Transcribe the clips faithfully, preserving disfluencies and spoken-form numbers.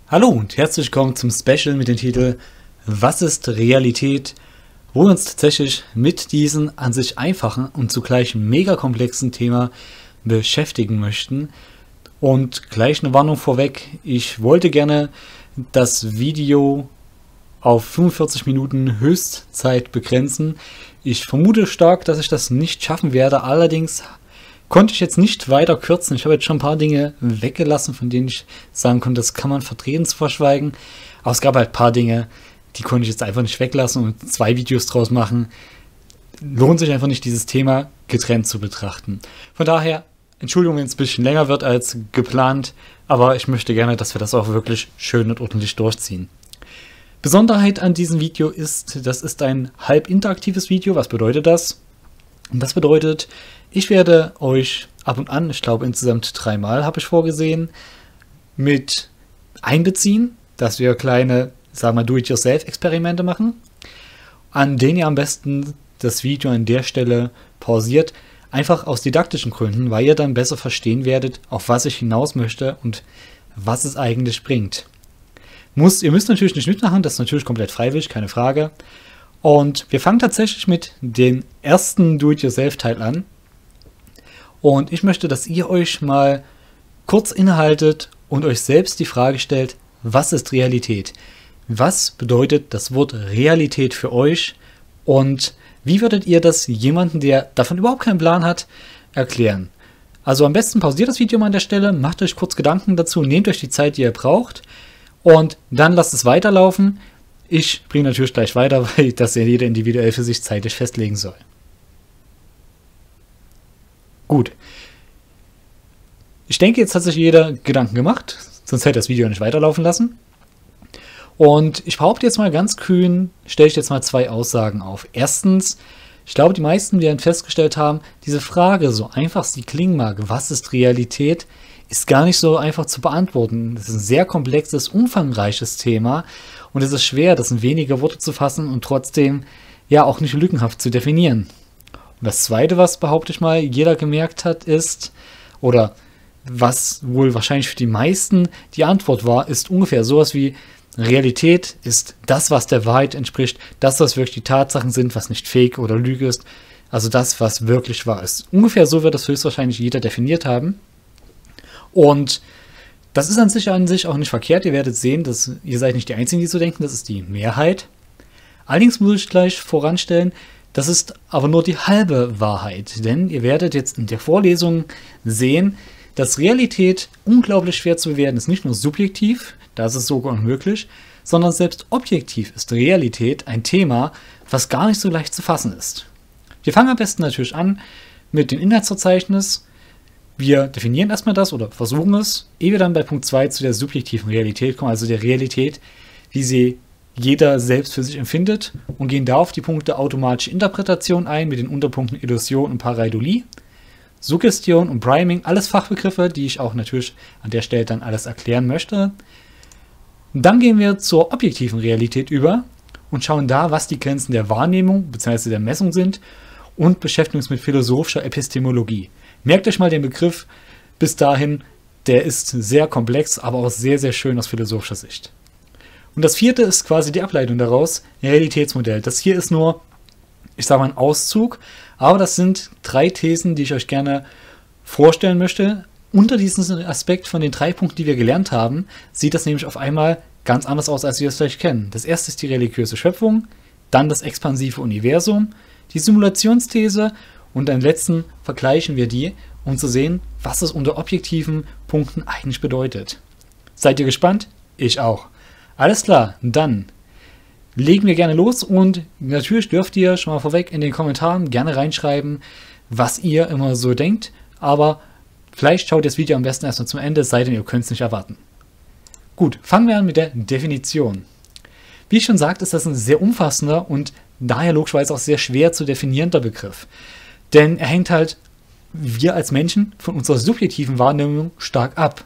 Hallo und herzlich willkommen zum Special mit dem Titel Was ist Realität?, wo wir uns tatsächlich mit diesem an sich einfachen und zugleich mega komplexen Thema beschäftigen möchten. Und gleich eine Warnung vorweg, ich wollte gerne das Video auf fünfundvierzig Minuten Höchstzeit begrenzen. Ich vermute stark, dass ich das nicht schaffen werde, allerdings konnte ich jetzt nicht weiter kürzen. Ich habe jetzt schon ein paar Dinge weggelassen, von denen ich sagen konnte, das kann man vertretens verschweigen. Aber es gab halt ein paar Dinge, die konnte ich jetzt einfach nicht weglassen und zwei Videos draus machen. Lohnt sich einfach nicht, dieses Thema getrennt zu betrachten. Von daher, Entschuldigung, wenn es ein bisschen länger wird als geplant, aber ich möchte gerne, dass wir das auch wirklich schön und ordentlich durchziehen. Besonderheit an diesem Video ist, das ist ein halb interaktives Video. Was bedeutet das? Das bedeutet, ich werde euch ab und an, ich glaube insgesamt dreimal habe ich vorgesehen, mit einbeziehen, dass wir kleine, sagen wir, Do-it-yourself-Experimente machen, an denen ihr am besten das Video an der Stelle pausiert, einfach aus didaktischen Gründen, weil ihr dann besser verstehen werdet, auf was ich hinaus möchte und was es eigentlich bringt. Muss, ihr müsst natürlich nicht mitmachen, das ist natürlich komplett freiwillig, keine Frage. Und wir fangen tatsächlich mit dem ersten Do-it-yourself-Teil an. Und ich möchte, dass ihr euch mal kurz innehaltet und euch selbst die Frage stellt, was ist Realität? Was bedeutet das Wort Realität für euch? Und wie würdet ihr das jemandem, der davon überhaupt keinen Plan hat, erklären? Also am besten pausiert das Video mal an der Stelle, macht euch kurz Gedanken dazu, nehmt euch die Zeit, die ihr braucht und dann lasst es weiterlaufen. Ich bringe natürlich gleich weiter, weil das ja jeder individuell für sich zeitlich festlegen soll. Gut. Ich denke, jetzt hat sich jeder Gedanken gemacht, sonst hätte das Video nicht weiterlaufen lassen. Und ich behaupte jetzt mal ganz kühn, stelle ich jetzt mal zwei Aussagen auf. Erstens, ich glaube, die meisten werden festgestellt haben, diese Frage, so einfach sie klingen mag, was ist Realität, ist gar nicht so einfach zu beantworten. Das ist ein sehr komplexes, umfangreiches Thema und es ist schwer, das in wenige Worte zu fassen und trotzdem ja auch nicht lückenhaft zu definieren. Und das Zweite, was, behaupte ich mal, jeder gemerkt hat, ist, oder was wohl wahrscheinlich für die meisten die Antwort war, ist ungefähr sowas wie: Realität ist das, was der Wahrheit entspricht, das, was wirklich die Tatsachen sind, was nicht Fake oder Lüge ist, also das, was wirklich wahr ist. Ungefähr so wird das höchstwahrscheinlich jeder definiert haben. Und das ist an sich, an sich auch nicht verkehrt. Ihr werdet sehen, dass ihr seid nicht die Einzigen, die so denken, das ist die Mehrheit. Allerdings muss ich gleich voranstellen, das ist aber nur die halbe Wahrheit, denn ihr werdet jetzt in der Vorlesung sehen, dass Realität unglaublich schwer zu bewerten ist. Nicht nur subjektiv, das ist sogar unmöglich, sondern selbst objektiv ist Realität ein Thema, was gar nicht so leicht zu fassen ist. Wir fangen am besten natürlich an mit dem Inhaltsverzeichnis. Wir definieren erstmal das oder versuchen es, ehe wir dann bei Punkt zwei zu der subjektiven Realität kommen, also der Realität, wie sie jeder selbst für sich empfindet, und gehen da auf die Punkte automatische Interpretation ein mit den Unterpunkten Illusion und Pareidolie, Suggestion und Priming, alles Fachbegriffe, die ich auch natürlich an der Stelle dann alles erklären möchte. Dann gehen wir zur objektiven Realität über und schauen da, was die Grenzen der Wahrnehmung bzw. der Messung sind, und beschäftigen uns mit philosophischer Epistemologie. Merkt euch mal den Begriff bis dahin, der ist sehr komplex, aber auch sehr, sehr schön aus philosophischer Sicht. Und das vierte ist quasi die Ableitung daraus, Realitätsmodell. Das hier ist nur, ich sage mal, ein Auszug, aber das sind drei Thesen, die ich euch gerne vorstellen möchte. Unter diesem Aspekt von den drei Punkten, die wir gelernt haben, sieht das nämlich auf einmal ganz anders aus, als wir es vielleicht kennen. Das erste ist die religiöse Schöpfung, dann das expansive Universum, die Simulationsthese und am letzten vergleichen wir die, um zu sehen, was es unter objektiven Punkten eigentlich bedeutet. Seid ihr gespannt? Ich auch. Alles klar, dann legen wir gerne los und natürlich dürft ihr schon mal vorweg in den Kommentaren gerne reinschreiben, was ihr immer so denkt, aber vielleicht schaut ihr das Video am besten erstmal zum Ende, es sei denn, ihr könnt es nicht erwarten. Gut, fangen wir an mit der Definition. Wie ich schon sagte, ist das ein sehr umfassender und daher logischerweise auch sehr schwer zu definierender Begriff. Denn er hängt halt, wir als Menschen, von unserer subjektiven Wahrnehmung stark ab.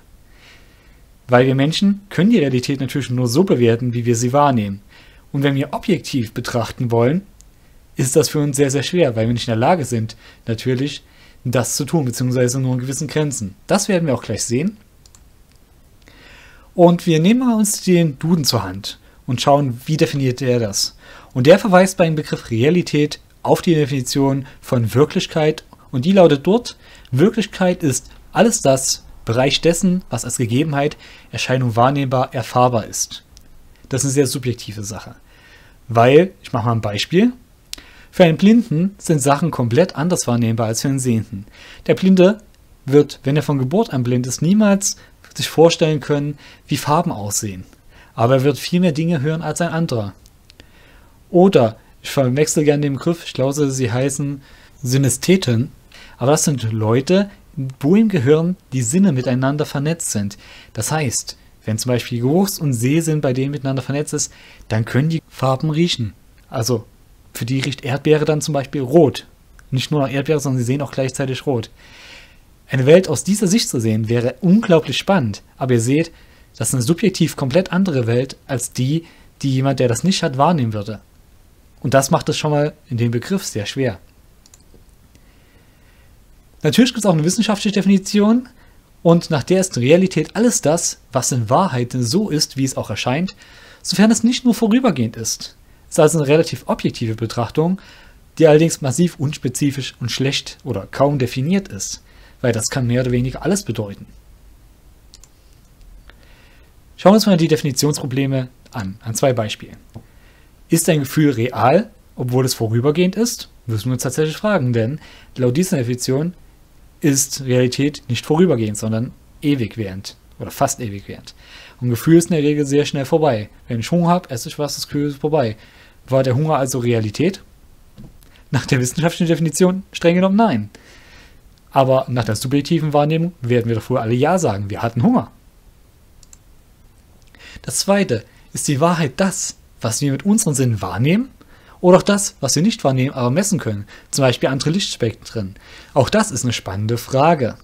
Weil wir Menschen können die Realität natürlich nur so bewerten, wie wir sie wahrnehmen. Und wenn wir objektiv betrachten wollen, ist das für uns sehr, sehr schwer, weil wir nicht in der Lage sind, natürlich das zu tun, beziehungsweise nur in gewissen Grenzen. Das werden wir auch gleich sehen. Und wir nehmen mal uns den Duden zur Hand und schauen, wie definiert er das. Und der verweist beim Begriff Realität auf die Definition von Wirklichkeit und die lautet dort: Wirklichkeit ist alles das, Bereich dessen, was als Gegebenheit, Erscheinung wahrnehmbar, erfahrbar ist. Das ist eine sehr subjektive Sache. Weil, ich mache mal ein Beispiel, für einen Blinden sind Sachen komplett anders wahrnehmbar als für einen Sehenden. Der Blinde wird, wenn er von Geburt an blind ist, niemals sich vorstellen können, wie Farben aussehen. Aber er wird viel mehr Dinge hören als ein anderer. Oder, ich verwechsel gerne den Begriff, ich glaube, sie heißen Synästheten, aber das sind Leute, wo im Gehirn die Sinne miteinander vernetzt sind. Das heißt, wenn zum Beispiel Geruchs- und Sehsinn bei denen miteinander vernetzt ist, dann können die Farben riechen. Also für die riecht Erdbeere dann zum Beispiel rot. Nicht nur nach Erdbeere, sondern sie sehen auch gleichzeitig rot. Eine Welt aus dieser Sicht zu sehen, wäre unglaublich spannend. Aber ihr seht, das ist eine subjektiv komplett andere Welt als die, die jemand, der das nicht hat, wahrnehmen würde. Und das macht es schon mal in dem Begriff sehr schwer. Natürlich gibt es auch eine wissenschaftliche Definition und nach der ist Realität alles das, was in Wahrheit so ist, wie es auch erscheint, sofern es nicht nur vorübergehend ist. Es ist also eine relativ objektive Betrachtung, die allerdings massiv unspezifisch und schlecht oder kaum definiert ist, weil das kann mehr oder weniger alles bedeuten. Schauen wir uns mal die Definitionsprobleme an, an zwei Beispielen. Ist ein Gefühl real, obwohl es vorübergehend ist? Müssen wir uns tatsächlich fragen, denn laut dieser Definition ist Realität nicht vorübergehend, sondern ewig während oder fast ewig während. Und Gefühl ist in der Regel sehr schnell vorbei. Wenn ich Hunger habe, esse ich was, das Gefühl ist vorbei. War der Hunger also Realität? Nach der wissenschaftlichen Definition streng genommen nein. Aber nach der subjektiven Wahrnehmung werden wir doch wohl alle ja sagen, wir hatten Hunger. Das zweite, ist die Wahrheit das, was wir mit unseren Sinnen wahrnehmen? Oder auch das, was wir nicht wahrnehmen, aber messen können, zum Beispiel andere Lichtspektren. Auch das ist eine spannende Frage.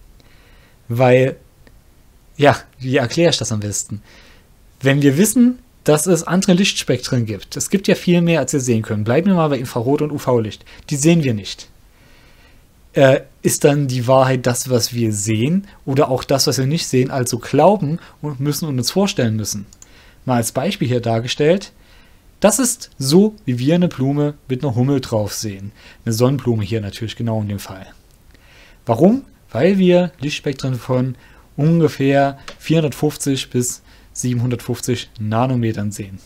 Weil, ja, wie erkläre ich das am besten? Wenn wir wissen, dass es andere Lichtspektren gibt, es gibt ja viel mehr, als wir sehen können. Bleiben wir mal bei Infrarot- und U V-Licht. Die sehen wir nicht. Äh, ist dann die Wahrheit das, was wir sehen, oder auch das, was wir nicht sehen, also glauben und müssen und uns vorstellen müssen? Mal als Beispiel hier dargestellt. Das ist so, wie wir eine Blume mit einer Hummel drauf sehen. Eine Sonnenblume hier natürlich genau in dem Fall. Warum? Weil wir Lichtspektren von ungefähr vierhundertfünfzig bis siebenhundertfünfzig Nanometern sehen.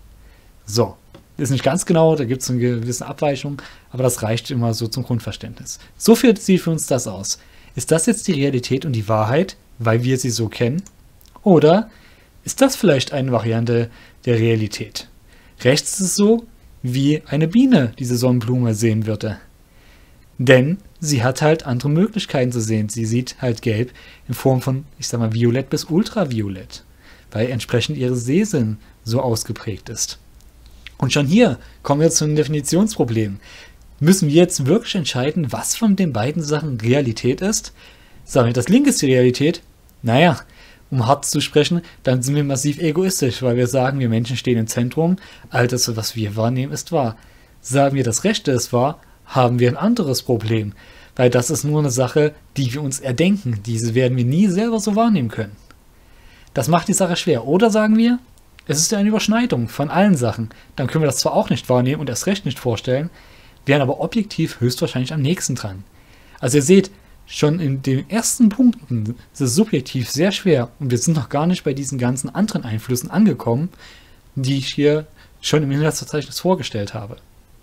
So, ist nicht ganz genau, da gibt es eine gewisse Abweichung, aber das reicht immer so zum Grundverständnis. So viel sieht für uns das aus. Ist das jetzt die Realität und die Wahrheit, weil wir sie so kennen? Oder ist das vielleicht eine Variante der Realität? Rechts ist es so, wie eine Biene diese Sonnenblume sehen würde. Denn sie hat halt andere Möglichkeiten zu sehen. Sie sieht halt gelb in Form von, ich sag mal, violett bis ultraviolett, weil entsprechend ihre Sehsinn so ausgeprägt ist. Und schon hier kommen wir zu einem Definitionsproblem. Müssen wir jetzt wirklich entscheiden, was von den beiden Sachen Realität ist? Sagen wir, das linke ist die Realität? Naja, um hart zu sprechen, dann sind wir massiv egoistisch, weil wir sagen, wir Menschen stehen im Zentrum, all das, was wir wahrnehmen, ist wahr. Sagen wir, das Rechte ist wahr, haben wir ein anderes Problem, weil das ist nur eine Sache, die wir uns erdenken, diese werden wir nie selber so wahrnehmen können. Das macht die Sache schwer. Oder sagen wir, es ist eine Überschneidung von allen Sachen, dann können wir das zwar auch nicht wahrnehmen und erst recht nicht vorstellen, wären aber objektiv höchstwahrscheinlich am nächsten dran. Also ihr seht, schon in den ersten Punkten ist es subjektiv sehr schwer und wir sind noch gar nicht bei diesen ganzen anderen Einflüssen angekommen, die ich hier schon im Inhaltsverzeichnis vorgestellt habe.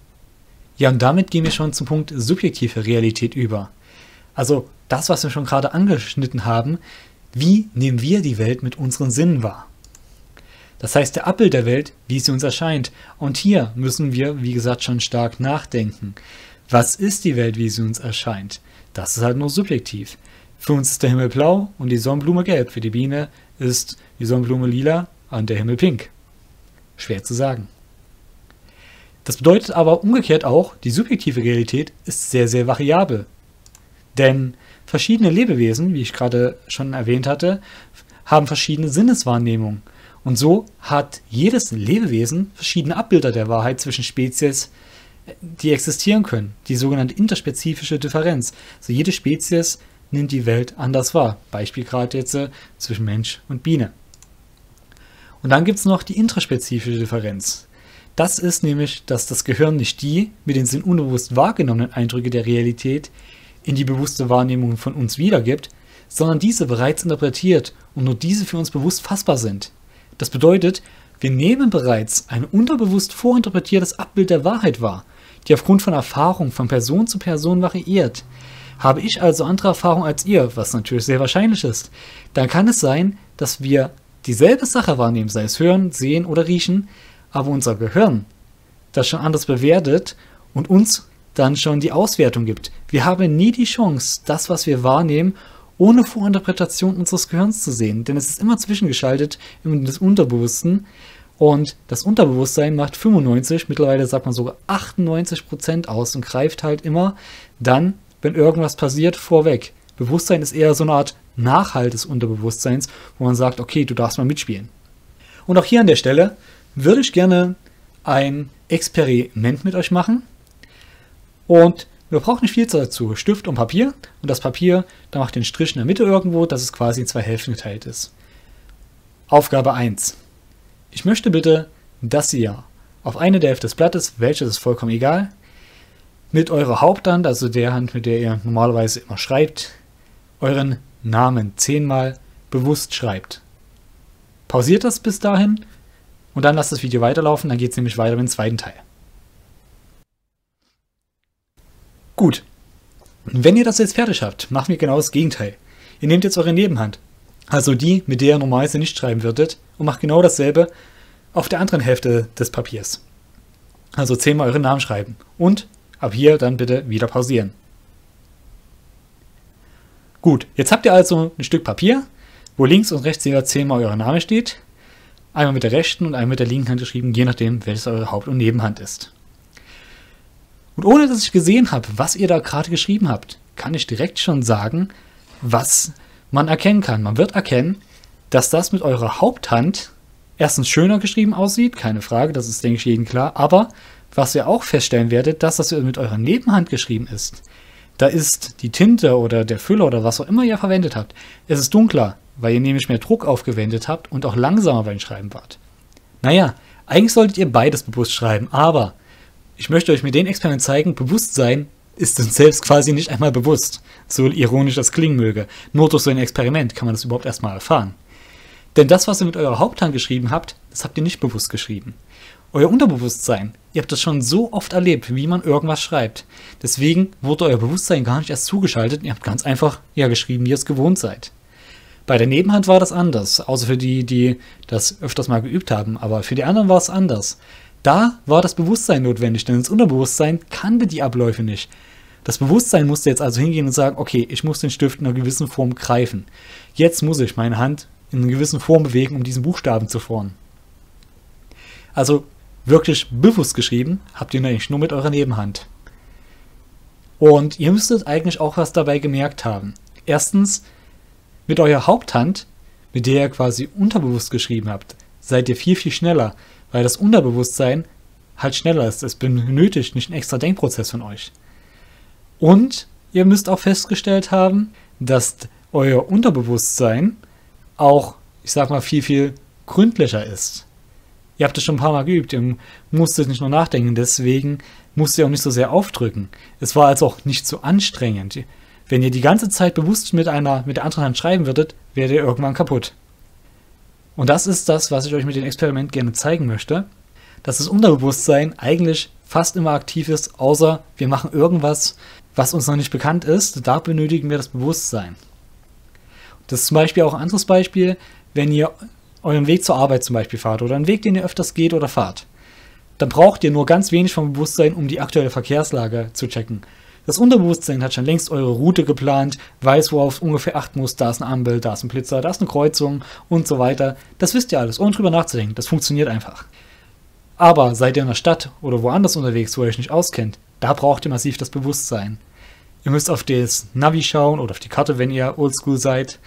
Ja, und damit gehen wir schon zum Punkt subjektive Realität über. Also das, was wir schon gerade angeschnitten haben, wie nehmen wir die Welt mit unseren Sinnen wahr? Das heißt, der Abbild der Welt, wie sie uns erscheint. Und hier müssen wir, wie gesagt, schon stark nachdenken. Was ist die Welt, wie sie uns erscheint? Das ist halt nur subjektiv. Für uns ist der Himmel blau und die Sonnenblume gelb. Für die Biene ist die Sonnenblume lila und der Himmel pink. Schwer zu sagen. Das bedeutet aber umgekehrt auch, die subjektive Realität ist sehr, sehr variabel. Denn verschiedene Lebewesen, wie ich gerade schon erwähnt hatte, haben verschiedene Sinneswahrnehmungen. Und so hat jedes Lebewesen verschiedene Abbilder der Wahrheit zwischen Spezies, die existieren können. Die sogenannte interspezifische Differenz. Also jede Spezies nimmt die Welt anders wahr. Beispiel gerade jetzt äh, zwischen Mensch und Biene. Und dann gibt es noch die intraspezifische Differenz. Das ist nämlich, dass das Gehirn nicht die mit den Sinn unbewusst wahrgenommenen Eindrücke der Realität in die bewusste Wahrnehmung von uns wiedergibt, sondern diese bereits interpretiert und nur diese für uns bewusst fassbar sind. Das bedeutet, wir nehmen bereits ein unterbewusst vorinterpretiertes Abbild der Wahrheit wahr, die aufgrund von Erfahrung von Person zu Person variiert. Habe ich also andere Erfahrungen als ihr, was natürlich sehr wahrscheinlich ist, dann kann es sein, dass wir dieselbe Sache wahrnehmen, sei es hören, sehen oder riechen, aber unser Gehirn das schon anders bewertet und uns dann schon die Auswertung gibt. Wir haben nie die Chance, das, was wir wahrnehmen, ohne Vorinterpretation unseres Gehirns zu sehen, denn es ist immer zwischengeschaltet in das Unterbewussten und das Unterbewusstsein macht fünfundneunzig, mittlerweile sagt man sogar achtundneunzig Prozent aus und greift halt immer dann, wenn irgendwas passiert, vorweg. Bewusstsein ist eher so eine Art Nachhalt des Unterbewusstseins, wo man sagt, okay, du darfst mal mitspielen. Und auch hier an der Stelle würde ich gerne ein Experiment mit euch machen. Und wir brauchen nicht viel dazu. Stift und Papier. Und das Papier, da macht den Strich in der Mitte irgendwo, dass es quasi in zwei Hälften geteilt ist. Aufgabe eins. Ich möchte bitte, dass ihr auf eine der Hälfte des Blattes, welches ist vollkommen egal, mit eurer Haupthand, also der Hand, mit der ihr normalerweise immer schreibt, euren Namen zehnmal bewusst schreibt. Pausiert das bis dahin und dann lasst das Video weiterlaufen, dann geht es nämlich weiter mit dem zweiten Teil. Gut, wenn ihr das jetzt fertig habt, machen wir genau das Gegenteil. Ihr nehmt jetzt eure Nebenhand, also die, mit der ihr normalerweise nicht schreiben würdet, und macht genau dasselbe auf der anderen Hälfte des Papiers. Also zehnmal euren Namen schreiben und ab hier dann bitte wieder pausieren. Gut, jetzt habt ihr also ein Stück Papier, wo links und rechts jeweils zehnmal euer Name steht. Einmal mit der rechten und einmal mit der linken Hand geschrieben, je nachdem, welches eure Haupt- und Nebenhand ist. Und ohne dass ich gesehen habe, was ihr da gerade geschrieben habt, kann ich direkt schon sagen, was man erkennen kann. Man wird erkennen, dass das mit eurer Haupthand erstens schöner geschrieben aussieht, keine Frage, das ist, denke ich, jedem klar, aber was ihr auch feststellen werdet, dass das mit eurer Nebenhand geschrieben ist, da ist die Tinte oder der Füller oder was auch immer ihr verwendet habt, es ist dunkler, weil ihr nämlich mehr Druck aufgewendet habt und auch langsamer beim Schreiben wart. Naja, eigentlich solltet ihr beides bewusst schreiben, aber ich möchte euch mit dem Experiment zeigen, Bewusstsein ist uns selbst quasi nicht einmal bewusst, so ironisch das klingen möge. Nur durch so ein Experiment kann man das überhaupt erstmal erfahren. Denn das, was ihr mit eurer Haupthand geschrieben habt, das habt ihr nicht bewusst geschrieben. Euer Unterbewusstsein, ihr habt das schon so oft erlebt, wie man irgendwas schreibt. Deswegen wurde euer Bewusstsein gar nicht erst zugeschaltet, ihr habt ganz einfach ja geschrieben, wie ihr es gewohnt seid. Bei der Nebenhand war das anders, außer für die, die das öfters mal geübt haben, aber für die anderen war es anders. Da war das Bewusstsein notwendig, denn das Unterbewusstsein kannte die Abläufe nicht. Das Bewusstsein musste jetzt also hingehen und sagen, okay, ich muss den Stift in einer gewissen Form greifen. Jetzt muss ich meine Hand in einer gewissen Form bewegen, um diesen Buchstaben zu formen. Also wirklich bewusst geschrieben habt ihr eigentlich nur mit eurer Nebenhand. Und ihr müsstet eigentlich auch was dabei gemerkt haben. Erstens, mit eurer Haupthand, mit der ihr quasi unterbewusst geschrieben habt, seid ihr viel, viel schneller, weil das Unterbewusstsein halt schneller ist. Es benötigt nicht einen extra Denkprozess von euch. Und ihr müsst auch festgestellt haben, dass euer Unterbewusstsein auch, ich sag mal, viel, viel gründlicher ist. Ihr habt es schon ein paar Mal geübt, ihr musstet nicht nur nachdenken, deswegen musst ihr auch nicht so sehr aufdrücken. Es war also auch nicht so anstrengend. Wenn ihr die ganze Zeit bewusst mit einer, mit der anderen Hand schreiben würdet, wärt ihr irgendwann kaputt. Und das ist das, was ich euch mit dem Experiment gerne zeigen möchte, dass das Unterbewusstsein eigentlich fast immer aktiv ist, außer wir machen irgendwas, was uns noch nicht bekannt ist. Da benötigen wir das Bewusstsein. Das ist zum Beispiel auch ein anderes Beispiel, wenn ihr euren Weg zur Arbeit zum Beispiel fahrt oder einen Weg, den ihr öfters geht oder fahrt. Dann braucht ihr nur ganz wenig vom Bewusstsein, um die aktuelle Verkehrslage zu checken. Das Unterbewusstsein hat schon längst eure Route geplant, weiß, worauf ungefähr achten muss, da ist eine Ampel, da ist ein Blitzer, da ist eine Kreuzung und so weiter. Das wisst ihr alles, ohne drüber nachzudenken. Das funktioniert einfach. Aber seid ihr in der Stadt oder woanders unterwegs, wo ihr euch nicht auskennt, da braucht ihr massiv das Bewusstsein. Ihr müsst auf das Navi schauen oder auf die Karte, wenn ihr oldschool seid.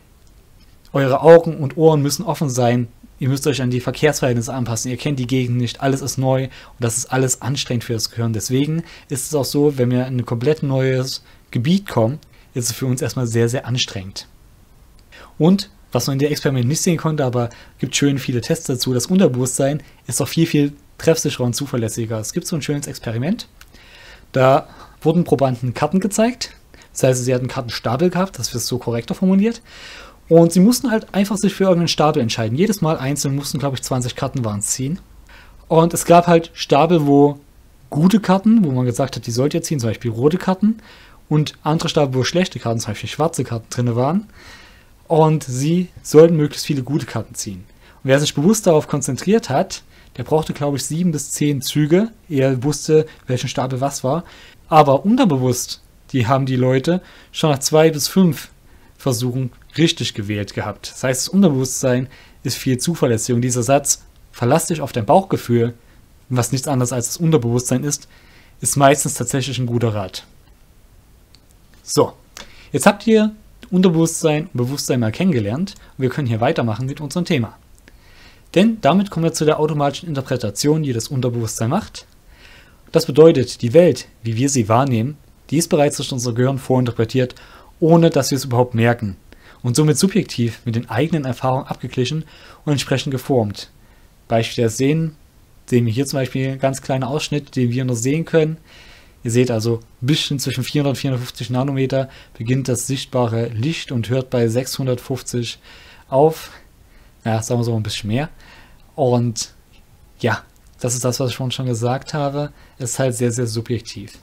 Eure Augen und Ohren müssen offen sein. Ihr müsst euch an die Verkehrsverhältnisse anpassen. Ihr kennt die Gegend nicht, alles ist neu und das ist alles anstrengend für das Gehirn. Deswegen ist es auch so, wenn wir in ein komplett neues Gebiet kommen, ist es für uns erstmal sehr, sehr anstrengend. Und was man in dem Experiment nicht sehen konnte, aber gibt schön viele Tests dazu, das Unterbewusstsein ist doch viel, viel treffsicherer und zuverlässiger. Es gibt so ein schönes Experiment, da wurden Probanden Karten gezeigt, das heißt, sie hatten Kartenstapel gehabt, das ist so korrekter formuliert, und sie mussten halt einfach sich für irgendeinen Stapel entscheiden. Jedes Mal einzeln mussten, glaube ich, zwanzig Karten waren ziehen. Und es gab halt Stapel, wo gute Karten, wo man gesagt hat, die sollt ihr ziehen, zum Beispiel rote Karten, und andere Stapel, wo schlechte Karten, zum Beispiel schwarze Karten drin waren. Und sie sollten möglichst viele gute Karten ziehen. Und wer sich bewusst darauf konzentriert hat, der brauchte, glaube ich, sieben bis zehn Züge. Er wusste, welchen Stapel was war. Aber unterbewusst, die haben die Leute schon nach zwei bis fünf Versuchen richtig gewählt gehabt. Das heißt, das Unterbewusstsein ist viel zuverlässiger. Und dieser Satz, verlass dich auf dein Bauchgefühl, was nichts anderes als das Unterbewusstsein ist, ist meistens tatsächlich ein guter Rat. So, jetzt habt ihr Unterbewusstsein und Bewusstsein mal kennengelernt und wir können hier weitermachen mit unserem Thema. Denn damit kommen wir zu der automatischen Interpretation, die das Unterbewusstsein macht. Das bedeutet, die Welt, wie wir sie wahrnehmen, die ist bereits durch unser Gehirn vorinterpretiert, ohne dass wir es überhaupt merken und somit subjektiv mit den eigenen Erfahrungen abgeglichen und entsprechend geformt. Beispiel der Sehen, sehen wir hier zum Beispiel einen ganz kleinen Ausschnitt, den wir noch sehen können. Ihr seht also, ein bisschen zwischen vierhundert und vierhundertfünfzig Nanometer beginnt das sichtbare Licht und hört bei sechshundertfünfzig auf. Ja, sagen wir so ein bisschen mehr. Und ja, das ist das, was ich vorhin schon gesagt habe. Es ist halt sehr, sehr subjektiv.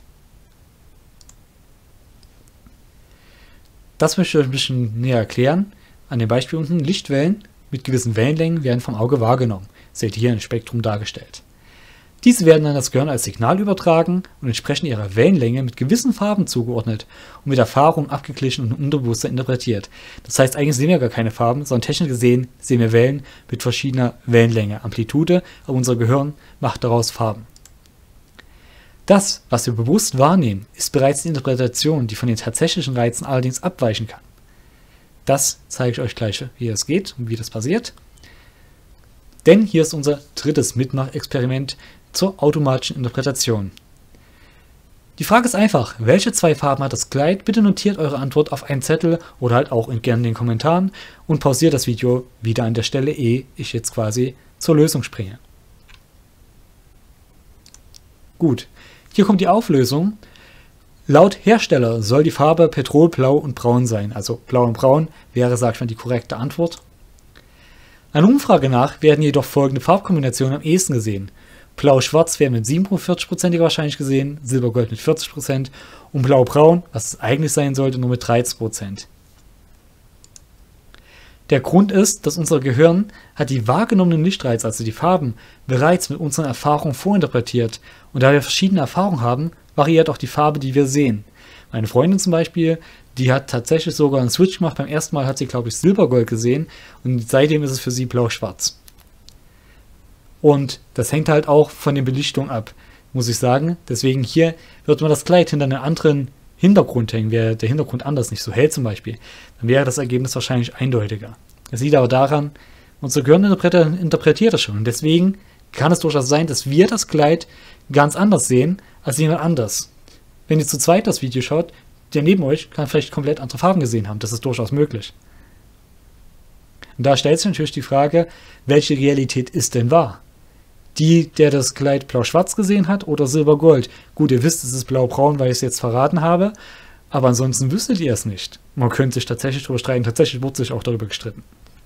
Das möchte ich euch ein bisschen näher erklären. An dem Beispiel unten, Lichtwellen mit gewissen Wellenlängen werden vom Auge wahrgenommen. Seht ihr hier ein Spektrum dargestellt. Diese werden an das Gehirn als Signal übertragen und entsprechend ihrer Wellenlänge mit gewissen Farben zugeordnet und mit Erfahrung abgeglichen und unterbewusst interpretiert. Das heißt, eigentlich sehen wir gar keine Farben, sondern technisch gesehen sehen wir Wellen mit verschiedener Wellenlänge, Amplitude, aber unser Gehirn macht daraus Farben. Das, was wir bewusst wahrnehmen, ist bereits eine Interpretation, die von den tatsächlichen Reizen allerdings abweichen kann. Das zeige ich euch gleich, wie es geht und wie das passiert. Denn hier ist unser drittes Mitmachexperiment zur automatischen Interpretation. Die Frage ist einfach, welche zwei Farben hat das Kleid? Bitte notiert eure Antwort auf einen Zettel oder halt auch gerne in den Kommentaren und pausiert das Video wieder an der Stelle, ehe ich jetzt quasi zur Lösung springe. Gut, hier kommt die Auflösung. Laut Hersteller soll die Farbe Petrolblau und Braun sein. Also Blau und Braun wäre, sag ich mal, die korrekte Antwort. Einer Umfrage nach werden jedoch folgende Farbkombinationen am ehesten gesehen. Blau-Schwarz werden mit siebenundvierzig Prozent wahrscheinlich gesehen, Silbergold mit vierzig Prozent und Blau-Braun, was es eigentlich sein sollte, nur mit dreizehn Prozent. Der Grund ist, dass unser Gehirn hat die wahrgenommenen Lichtreize, also die Farben, bereits mit unseren Erfahrungen vorinterpretiert. Und da wir verschiedene Erfahrungen haben, variiert auch die Farbe, die wir sehen. Meine Freundin zum Beispiel, die hat tatsächlich sogar einen Switch gemacht. Beim ersten Mal hat sie, glaube ich, Silbergold gesehen und seitdem ist es für sie blau-schwarz. Und das hängt halt auch von der Belichtung ab, muss ich sagen. Deswegen hier wird man das Kleid hinter einem anderen Hintergrund hängen, wäre der Hintergrund anders, nicht so hell zum Beispiel, dann wäre das Ergebnis wahrscheinlich eindeutiger. Es liegt aber daran, unser Gehirn interpretiert das schon und deswegen kann es durchaus sein, dass wir das Kleid ganz anders sehen als jemand anders. Wenn ihr zu zweit das Video schaut, der neben euch kann vielleicht komplett andere Farben gesehen haben, das ist durchaus möglich. Und da stellt sich natürlich die Frage, welche Realität ist denn wahr? Die, der das Kleid blau-schwarz gesehen hat oder silber-gold. Gut, ihr wisst, es ist blau-braun, weil ich es jetzt verraten habe, aber ansonsten wüsstet ihr es nicht. Man könnte sich tatsächlich darüber streiten, tatsächlich wurde sich auch darüber gestritten.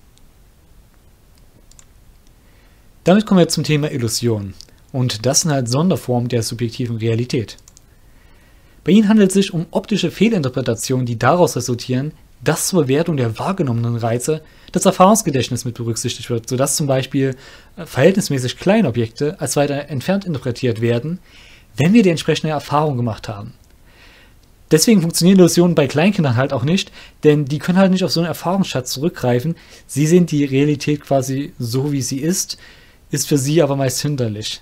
Damit kommen wir zum Thema Illusion. Und das sind halt Sonderformen der subjektiven Realität. Bei ihnen handelt es sich um optische Fehlinterpretationen, die daraus resultieren, dass zur Bewertung der wahrgenommenen Reize das Erfahrungsgedächtnis mit berücksichtigt wird, sodass zum Beispiel verhältnismäßig kleine Objekte als weiter entfernt interpretiert werden, wenn wir die entsprechende Erfahrung gemacht haben. Deswegen funktionieren Illusionen bei Kleinkindern halt auch nicht, denn die können halt nicht auf so einen Erfahrungsschatz zurückgreifen. Sie sehen die Realität quasi so, wie sie ist, ist für sie aber meist hinderlich.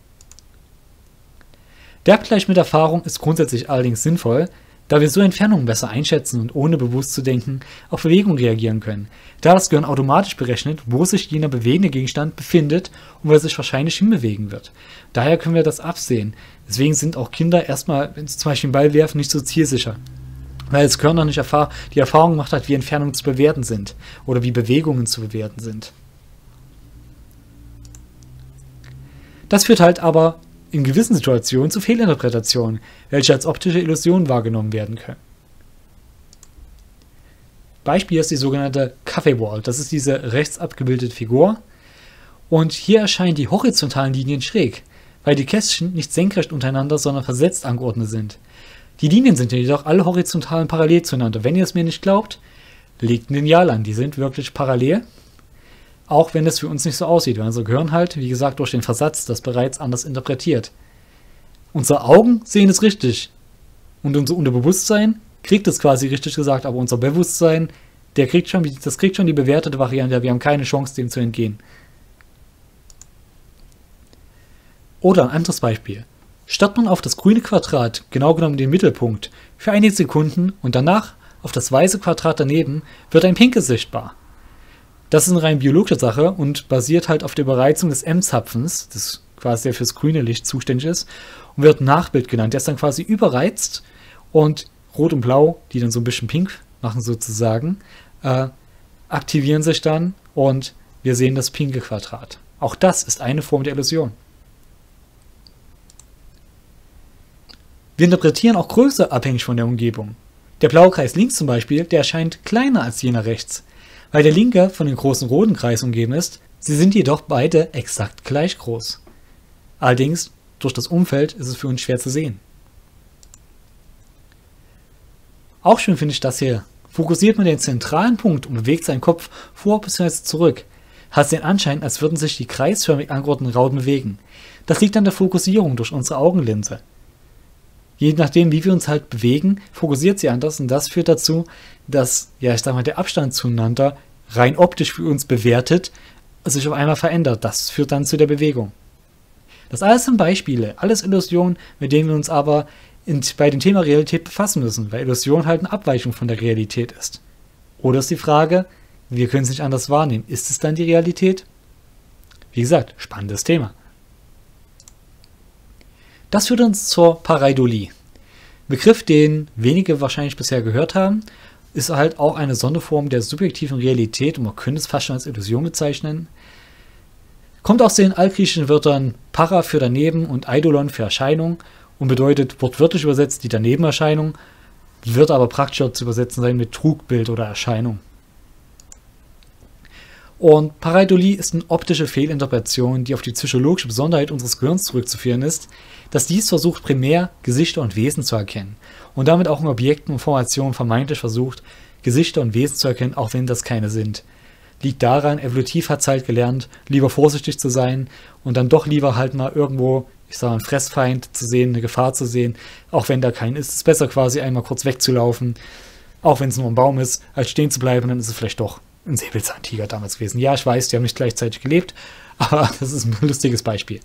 Der Abgleich mit Erfahrung ist grundsätzlich allerdings sinnvoll, da wir so Entfernungen besser einschätzen und ohne bewusst zu denken auf Bewegung reagieren können, da das Gehirn automatisch berechnet, wo sich jener bewegende Gegenstand befindet und wo er sich wahrscheinlich hinbewegen wird. Daher können wir das absehen. Deswegen sind auch Kinder erstmal, wenn sie zum Beispiel einen Ball werfen, nicht so zielsicher. Weil das Gehirn noch nicht erfahr die Erfahrung gemacht hat, wie Entfernungen zu bewerten sind oder wie Bewegungen zu bewerten sind. Das führt halt aber in gewissen Situationen zu Fehlinterpretationen, welche als optische Illusionen wahrgenommen werden können. Beispiel ist die sogenannte Café Wall. Das ist diese rechts abgebildete Figur. Und hier erscheinen die horizontalen Linien schräg, weil die Kästchen nicht senkrecht untereinander, sondern versetzt angeordnet sind. Die Linien sind jedoch alle horizontal und parallel zueinander. Wenn ihr es mir nicht glaubt, legt ein Lineal an. Die sind wirklich parallel, auch wenn es für uns nicht so aussieht, weil unser Gehirn halt, wie gesagt, durch den Versatz das bereits anders interpretiert. Unsere Augen sehen es richtig und unser Unterbewusstsein kriegt es quasi richtig gesagt, aber unser Bewusstsein, der kriegt schon, das kriegt schon die bewertete Variante, wir haben keine Chance, dem zu entgehen. Oder ein anderes Beispiel. Starrt man auf das grüne Quadrat, genau genommen den Mittelpunkt, für einige Sekunden und danach auf das weiße Quadrat daneben, wird ein pinkes sichtbar. Das ist eine rein biologische Sache und basiert halt auf der Überreizung des M-Zapfens, das quasi der fürs grüne Licht zuständig ist, und wird Nachbild genannt. Der ist dann quasi überreizt und Rot und Blau, die dann so ein bisschen pink machen sozusagen, äh, aktivieren sich dann und wir sehen das pinke Quadrat. Auch das ist eine Form der Illusion. Wir interpretieren auch Größe abhängig von der Umgebung. Der blaue Kreis links zum Beispiel, der erscheint kleiner als jener rechts, weil der linke von dem großen roten Kreis umgeben ist. Sie sind jedoch beide exakt gleich groß. Allerdings, durch das Umfeld ist es für uns schwer zu sehen. Auch schön finde ich das hier. Fokussiert man den zentralen Punkt und bewegt seinen Kopf vor bzw. zurück, hat es den Anschein, als würden sich die kreisförmig angeordneten Rauten bewegen. Das liegt an der Fokussierung durch unsere Augenlinse. Je nachdem, wie wir uns halt bewegen, fokussiert sie anders und das führt dazu, dass, ja, ich sag mal, der Abstand zueinander rein optisch für uns bewertet, sich auf einmal verändert. Das führt dann zu der Bewegung. Das alles sind Beispiele, alles Illusionen, mit denen wir uns aber in, bei dem Thema Realität befassen müssen, weil Illusion halt eine Abweichung von der Realität ist. Oder ist die Frage, wir können es nicht anders wahrnehmen. Ist es dann die Realität? Wie gesagt, spannendes Thema. Das führt uns zur Pareidolie. Begriff, den wenige wahrscheinlich bisher gehört haben, ist halt auch eine Sonderform der subjektiven Realität und man könnte es fast schon als Illusion bezeichnen. Kommt aus den altgriechischen Wörtern para für daneben und eidolon für Erscheinung und bedeutet wortwörtlich übersetzt die Danebenerscheinung, wird aber praktischer zu übersetzen sein mit Trugbild oder Erscheinung. Und Pareidolie ist eine optische Fehlinterpretation, die auf die psychologische Besonderheit unseres Gehirns zurückzuführen ist, dass dies versucht, primär Gesichter und Wesen zu erkennen und damit auch in Objekten und Formationen vermeintlich versucht, Gesichter und Wesen zu erkennen, auch wenn das keine sind. Liegt daran, evolutiv hat es halt gelernt, lieber vorsichtig zu sein und dann doch lieber halt mal irgendwo, ich sage mal, einen Fressfeind zu sehen, eine Gefahr zu sehen, auch wenn da kein ist. Es ist besser quasi einmal kurz wegzulaufen, auch wenn es nur ein Baum ist, als stehen zu bleiben, dann ist es vielleicht doch ein Säbelzahntiger damals gewesen. Ja, ich weiß, die haben nicht gleichzeitig gelebt, aber das ist ein lustiges Beispiel.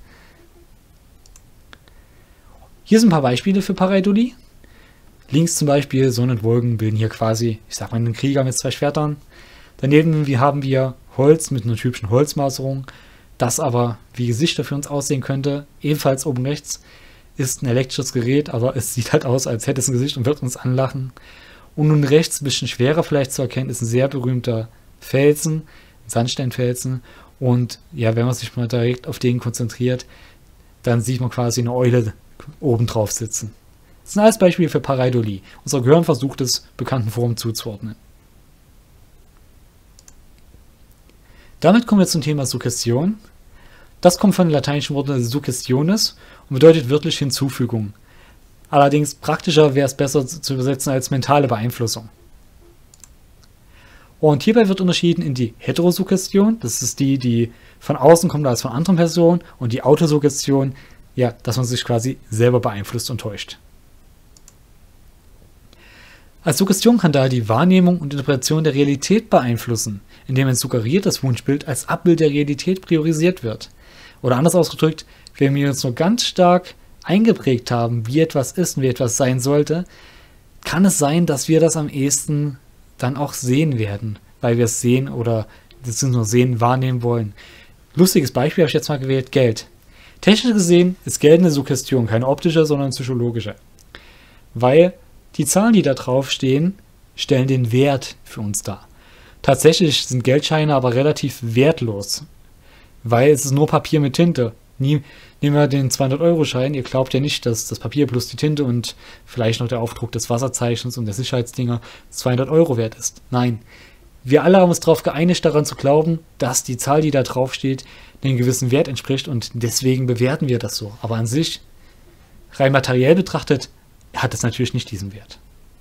Hier sind ein paar Beispiele für Pareidolie. Links zum Beispiel Sonne und Wolken bilden hier quasi, ich sag mal, einen Krieger mit zwei Schwertern. Daneben wie haben wir Holz mit einer typischen Holzmaserung, das aber wie Gesichter für uns aussehen könnte. Ebenfalls oben rechts ist ein elektrisches Gerät, aber es sieht halt aus, als hätte es ein Gesicht und wird uns anlachen. Und nun rechts, ein bisschen schwerer vielleicht zu erkennen, ist ein sehr berühmter Felsen, ein Sandsteinfelsen. Und ja, wenn man sich mal direkt auf den konzentriert, dann sieht man quasi eine Eule oben drauf sitzen. Das sind alles Beispiele für Pareidolie. Unser Gehirn versucht es, bekannten Formen zuzuordnen. Damit kommen wir zum Thema Suggestion. Das kommt von den lateinischen Worten suggestionis und bedeutet wörtlich Hinzufügung. Allerdings praktischer wäre es besser zu übersetzen als mentale Beeinflussung. Und hierbei wird unterschieden in die Heterosuggestion, das ist die, die von außen kommt als von anderen Personen, und die Autosuggestion, ja, dass man sich quasi selber beeinflusst und täuscht. Als Suggestion kann daher die Wahrnehmung und Interpretation der Realität beeinflussen, indem ein suggeriertes Wunschbild als Abbild der Realität priorisiert wird. Oder anders ausgedrückt, wenn wir uns nur ganz stark eingeprägt haben, wie etwas ist und wie etwas sein sollte, kann es sein, dass wir das am ehesten dann auch sehen werden, weil wir es sehen oder das sind nur sehen, wahrnehmen wollen. Lustiges Beispiel habe ich jetzt mal gewählt, Geld. Technisch gesehen ist Geld eine Suggestion, keine optische, sondern psychologische. Weil die Zahlen, die da drauf stehen, stellen den Wert für uns dar. Tatsächlich sind Geldscheine aber relativ wertlos, weil es ist nur Papier mit Tinte. Nie, nehmen wir den zweihundert-Euro-Schein, ihr glaubt ja nicht, dass das Papier plus die Tinte und vielleicht noch der Aufdruck des Wasserzeichens und der Sicherheitsdinger zweihundert Euro wert ist. Nein, wir alle haben uns darauf geeinigt, daran zu glauben, dass die Zahl, die da drauf steht, einem gewissen Wert entspricht und deswegen bewerten wir das so. Aber an sich, rein materiell betrachtet, hat es natürlich nicht diesen Wert.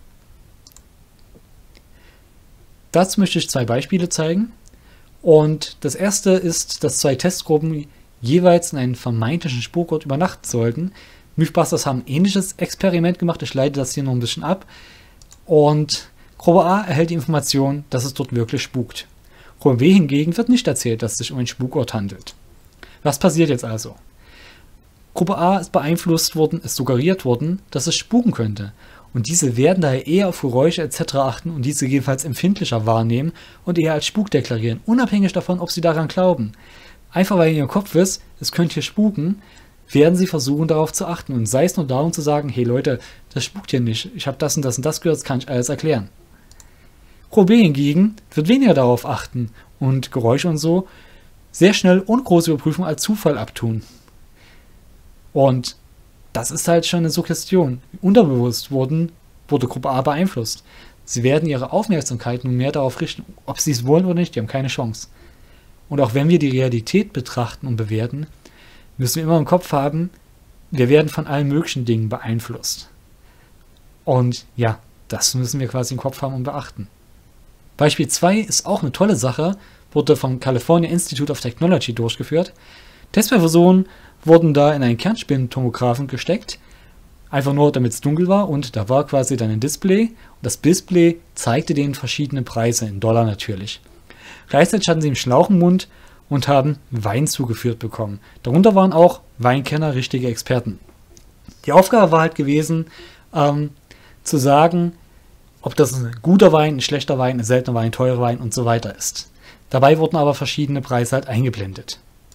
Dazu möchte ich zwei Beispiele zeigen. Und das erste ist, dass zwei Testgruppen jeweils in einen vermeintlichen Spukort übernachten sollten. Mythbusters haben ein ähnliches Experiment gemacht. Ich leite das hier noch ein bisschen ab. Und Gruppe A erhält die Information, dass es dort wirklich spukt. Gruppe B hingegen wird nicht erzählt, dass es sich um einen Spukort handelt. Was passiert jetzt also? Gruppe A ist beeinflusst worden, ist suggeriert worden, dass es spuken könnte. Und diese werden daher eher auf Geräusche et cetera achten und diese jedenfalls empfindlicher wahrnehmen und eher als Spuk deklarieren, unabhängig davon, ob sie daran glauben. Einfach weil in ihrem Kopf ist, es könnte hier spuken, werden sie versuchen darauf zu achten und sei es nur darum zu sagen, hey Leute, das spukt hier nicht, ich habe das und das und das gehört, das kann ich alles erklären. Gruppe B hingegen wird weniger darauf achten und Geräusche und so sehr schnell und große Überprüfung als Zufall abtun. Und das ist halt schon eine Suggestion. Unterbewusst wurden, wurde Gruppe A beeinflusst. Sie werden ihre Aufmerksamkeit nun mehr darauf richten, ob sie es wollen oder nicht, die haben keine Chance. Und auch wenn wir die Realität betrachten und bewerten, müssen wir immer im Kopf haben, wir werden von allen möglichen Dingen beeinflusst. Und ja, das müssen wir quasi im Kopf haben und beachten. Beispiel zwei ist auch eine tolle Sache, wurde vom California Institute of Technology durchgeführt. Testpersonen wurden da in einen Kernspintomographen gesteckt, einfach nur damit es dunkel war und da war quasi dann ein Display und das Display zeigte denen verschiedene Preise, in Dollar natürlich. Gleichzeitig hatten sie einen Schlauch im Mund und haben Wein zugeführt bekommen. Darunter waren auch Weinkenner, richtige Experten. Die Aufgabe war halt gewesen, ähm, zu sagen, ob das ein guter Wein, ein schlechter Wein, ein seltener Wein, ein teurer Wein und so weiter ist. Dabei wurden aber verschiedene Preise halt eingeblendet.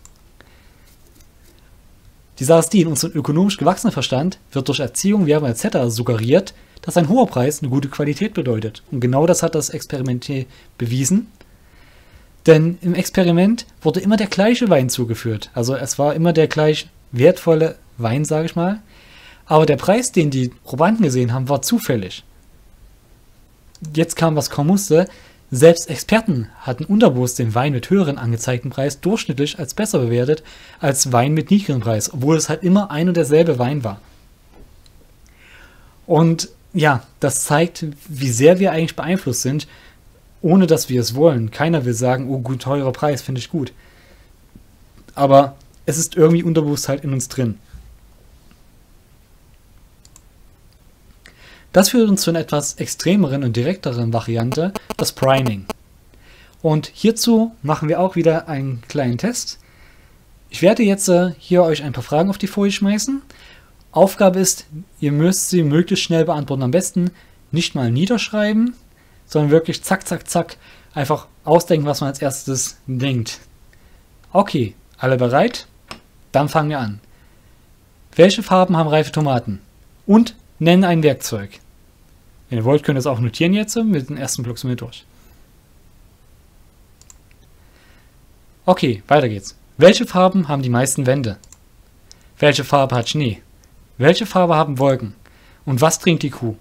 Die Sache ist die, in unserem ökonomisch gewachsenen Verstand wird durch Erziehung, Werbung et cetera suggeriert, dass ein hoher Preis eine gute Qualität bedeutet. Und genau das hat das Experiment bewiesen. Denn im Experiment wurde immer der gleiche Wein zugeführt. Also es war immer der gleich wertvolle Wein, sage ich mal. Aber der Preis, den die Probanden gesehen haben, war zufällig. Jetzt kam, was kommen musste. Selbst Experten hatten unterbewusst den Wein mit höheren angezeigten Preis durchschnittlich als besser bewertet als Wein mit niedrigem Preis, obwohl es halt immer ein und derselbe Wein war. Und ja, das zeigt, wie sehr wir eigentlich beeinflusst sind, ohne dass wir es wollen. Keiner will sagen, oh gut, teurer Preis, finde ich gut. Aber es ist irgendwie unterbewusst halt in uns drin. Das führt uns zu einer etwas extremeren und direkteren Variante, das Priming. Und hierzu machen wir auch wieder einen kleinen Test. Ich werde jetzt äh, hier euch ein paar Fragen auf die Folie schmeißen. Aufgabe ist, ihr müsst sie möglichst schnell beantworten. Am besten nicht mal niederschreiben, sondern wirklich zack, zack, zack, einfach ausdenken, was man als erstes denkt. Okay, alle bereit? Dann fangen wir an. Welche Farben haben reife Tomaten? Und nennen ein Werkzeug. Wenn ihr wollt, könnt ihr es auch notieren jetzt. Mit dem ersten Block sind wir durch. Okay, weiter geht's. Welche Farben haben die meisten Wände? Welche Farbe hat Schnee? Welche Farbe haben Wolken? Und was trinkt die Kuh?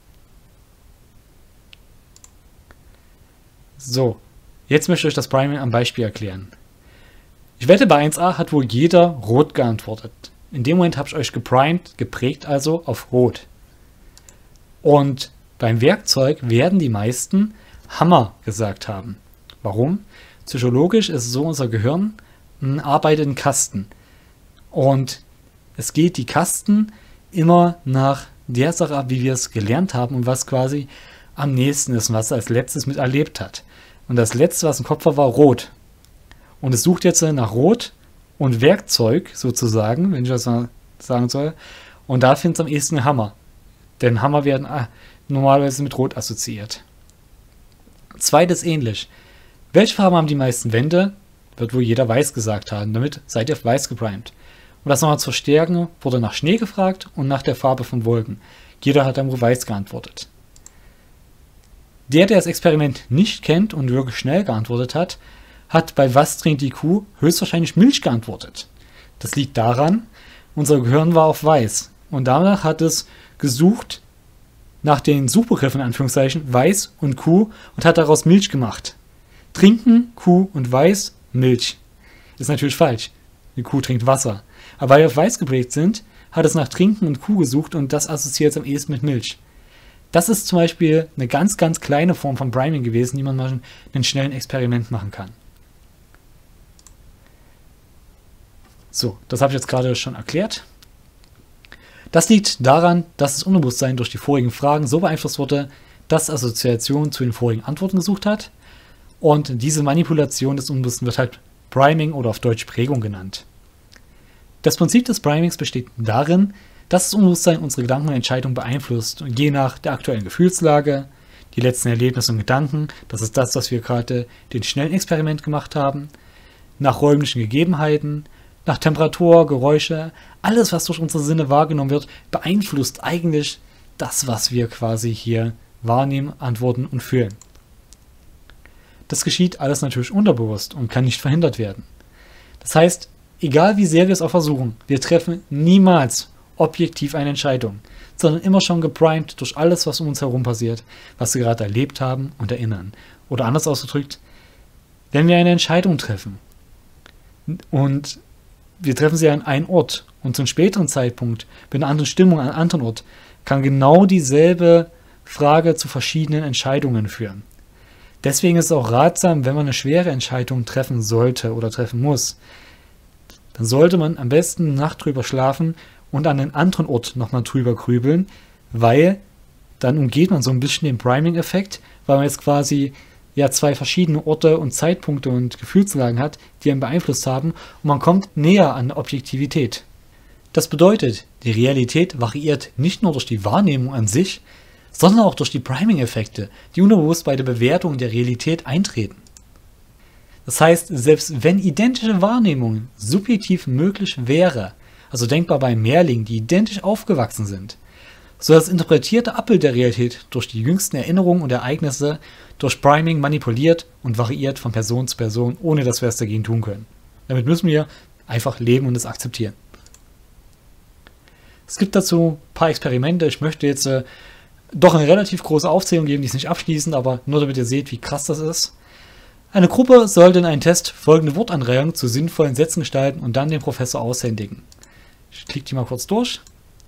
So, jetzt möchte ich euch das Priming am Beispiel erklären. Ich wette, bei eins a hat wohl jeder rot geantwortet. In dem Moment habe ich euch geprimed, geprägt also auf rot. Und beim Werkzeug werden die meisten Hammer gesagt haben. Warum? Psychologisch ist es so, unser Gehirn arbeitet in Kasten. Und es geht die Kasten immer nach der Sache ab, wie wir es gelernt haben und was quasi am nächsten ist und was es als letztes mit erlebt hat. Und das letzte, was im Kopf war, war rot. Und es sucht jetzt nach Rot und Werkzeug sozusagen, wenn ich das mal sagen soll. Und da findet es am ehesten Hammer. Denn Hammer werden ah, normalerweise mit Rot assoziiert. Zweites ähnlich. Welche Farben haben die meisten Wände? Wird wohl jeder weiß gesagt haben. Damit seid ihr auf weiß geprimed. Um das nochmal zu verstärken, wurde nach Schnee gefragt und nach der Farbe von Wolken. Jeder hat dann wohl weiß geantwortet. Der, der das Experiment nicht kennt und wirklich schnell geantwortet hat, hat bei was trinkt die Kuh höchstwahrscheinlich Milch geantwortet. Das liegt daran, unser Gehirn war auf weiß und danach hat es gesucht nach den Suchbegriffen in Anführungszeichen weiß und Kuh und hat daraus Milch gemacht. Trinken, Kuh und weiß, Milch. Ist natürlich falsch. Die Kuh trinkt Wasser. Aber weil wir auf weiß geprägt sind, hat es nach Trinken und Kuh gesucht und das assoziiert es am ehesten mit Milch. Das ist zum Beispiel eine ganz, ganz kleine Form von Priming gewesen, die man mal in einem schnellen Experiment machen kann. So, das habe ich jetzt gerade schon erklärt. Das liegt daran, dass das Unterbewusstsein durch die vorigen Fragen so beeinflusst wurde, dass Assoziation zu den vorigen Antworten gesucht hat. Und diese Manipulation des Unbewussten wird halt Priming oder auf Deutsch Prägung genannt. Das Prinzip des Primings besteht darin, dass das Unbewusstsein unsere Gedanken und Entscheidungen beeinflusst und je nach der aktuellen Gefühlslage, die letzten Erlebnisse und Gedanken, das ist das, was wir gerade den schnellen Experiment gemacht haben, nach räumlichen Gegebenheiten, nach Temperatur, Geräusche, alles, was durch unsere Sinne wahrgenommen wird, beeinflusst eigentlich das, was wir quasi hier wahrnehmen, antworten und fühlen. Das geschieht alles natürlich unterbewusst und kann nicht verhindert werden. Das heißt, egal wie sehr wir es auch versuchen, wir treffen niemals objektiv eine Entscheidung, sondern immer schon geprimed durch alles, was um uns herum passiert, was wir gerade erlebt haben und erinnern. Oder anders ausgedrückt, wenn wir eine Entscheidung treffen und wir treffen sie an einem Ort und zu einem späteren Zeitpunkt mit einer anderen Stimmung an einem anderen Ort, kann genau dieselbe Frage zu verschiedenen Entscheidungen führen. Deswegen ist es auch ratsam, wenn man eine schwere Entscheidung treffen sollte oder treffen muss, dann sollte man am besten eine Nacht drüber schlafen und an einen anderen Ort nochmal drüber grübeln, weil dann umgeht man so ein bisschen den Priming-Effekt, weil man jetzt quasi ja zwei verschiedene Orte und Zeitpunkte und Gefühlslagen hat, die einen beeinflusst haben und man kommt näher an Objektivität. Das bedeutet, die Realität variiert nicht nur durch die Wahrnehmung an sich, sondern auch durch die Priming-Effekte, die unterbewusst bei der Bewertung der Realität eintreten. Das heißt, selbst wenn identische Wahrnehmungen subjektiv möglich wäre, also denkbar bei Mehrlingen, die identisch aufgewachsen sind, so das interpretierte Abbild der Realität durch die jüngsten Erinnerungen und Ereignisse durch Priming manipuliert und variiert von Person zu Person, ohne dass wir es dagegen tun können. Damit müssen wir einfach leben und es akzeptieren. Es gibt dazu ein paar Experimente. Ich möchte jetzt äh, doch eine relativ große Aufzählung geben, die ist nicht abschließend, aber nur damit ihr seht, wie krass das ist. Eine Gruppe sollte in einem Test folgende Wortanreihung zu sinnvollen Sätzen gestalten und dann dem Professor aushändigen. Ich klicke die mal kurz durch.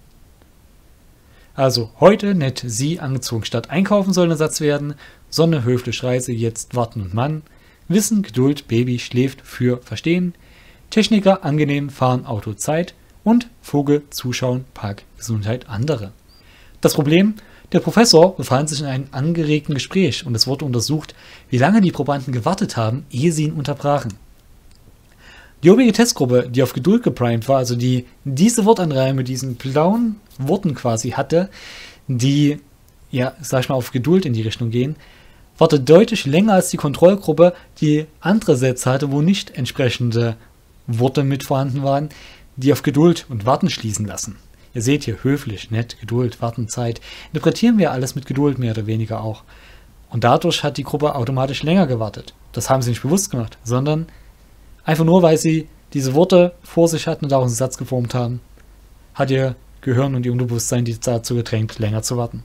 Also, heute nett sie angezogen statt einkaufen soll ein Satz werden. Sonne, höflich, Reise, jetzt warten und Mann. Wissen, Geduld, Baby, schläft, für, verstehen. Techniker, angenehm, fahren, Auto, Zeit. Und Vogel, zuschauen, Park, Gesundheit, andere. Das Problem, der Professor befand sich in einem angeregten Gespräch und es wurde untersucht, wie lange die Probanden gewartet haben, ehe sie ihn unterbrachen. Die obige Testgruppe, die auf Geduld geprimed war, also die diese Wortanreihe mit diesen blauen Worten quasi hatte, die, ja, sag ich mal, auf Geduld in die Richtung gehen, wartete deutlich länger als die Kontrollgruppe, die andere Sätze hatte, wo nicht entsprechende Worte mit vorhanden waren, die auf Geduld und Warten schließen lassen. Ihr seht hier, höflich, nett, Geduld, Warten, Zeit. Interpretieren wir alles mit Geduld mehr oder weniger auch. Und dadurch hat die Gruppe automatisch länger gewartet. Das haben sie nicht bewusst gemacht, sondern einfach nur, weil sie diese Worte vor sich hatten und daraus einen Satz geformt haben, hat ihr Gehirn und ihr Unterbewusstsein die dazu gedrängt, länger zu warten.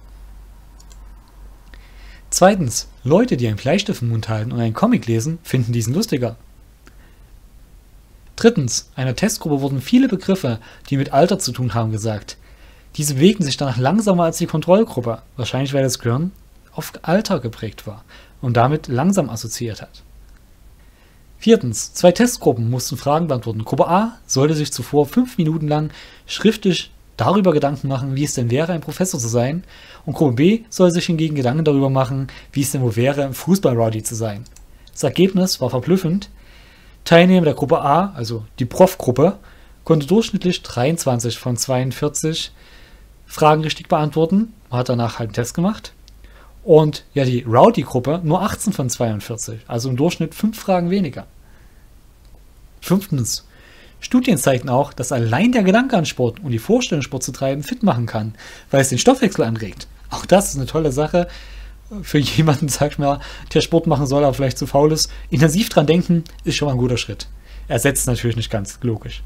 Zweitens, Leute, die einen Bleistift im Mund halten und einen Comic lesen, finden diesen lustiger. Drittens, einer Testgruppe wurden viele Begriffe, die mit Alter zu tun haben, gesagt. Diese bewegten sich danach langsamer als die Kontrollgruppe, wahrscheinlich weil das Gehirn auf Alter geprägt war und damit langsam assoziiert hat. Viertens, zwei Testgruppen mussten Fragen beantworten. Gruppe A sollte sich zuvor fünf Minuten lang schriftlich darüber Gedanken machen, wie es denn wäre, ein Professor zu sein, und Gruppe B soll sich hingegen Gedanken darüber machen, wie es denn wohl wäre, ein Fußball-Rowdy zu sein. Das Ergebnis war verblüffend. Teilnehmer der Gruppe A, also die Prof-Gruppe, konnte durchschnittlich dreiundzwanzig von zweiundvierzig Fragen richtig beantworten. Man hat danach halt einen Test gemacht. Und ja, die Rowdy-Gruppe nur achtzehn von zweiundvierzig, also im Durchschnitt fünf Fragen weniger. Fünftens, Studien zeigten auch, dass allein der Gedanke an Sport und die Vorstellung, Sport zu treiben, fit machen kann, weil es den Stoffwechsel anregt. Auch das ist eine tolle Sache für jemanden, sag ich mal, der Sport machen soll, aber vielleicht zu faul ist. Intensiv dran denken ist schon mal ein guter Schritt. Ersetzt natürlich nicht ganz logisch.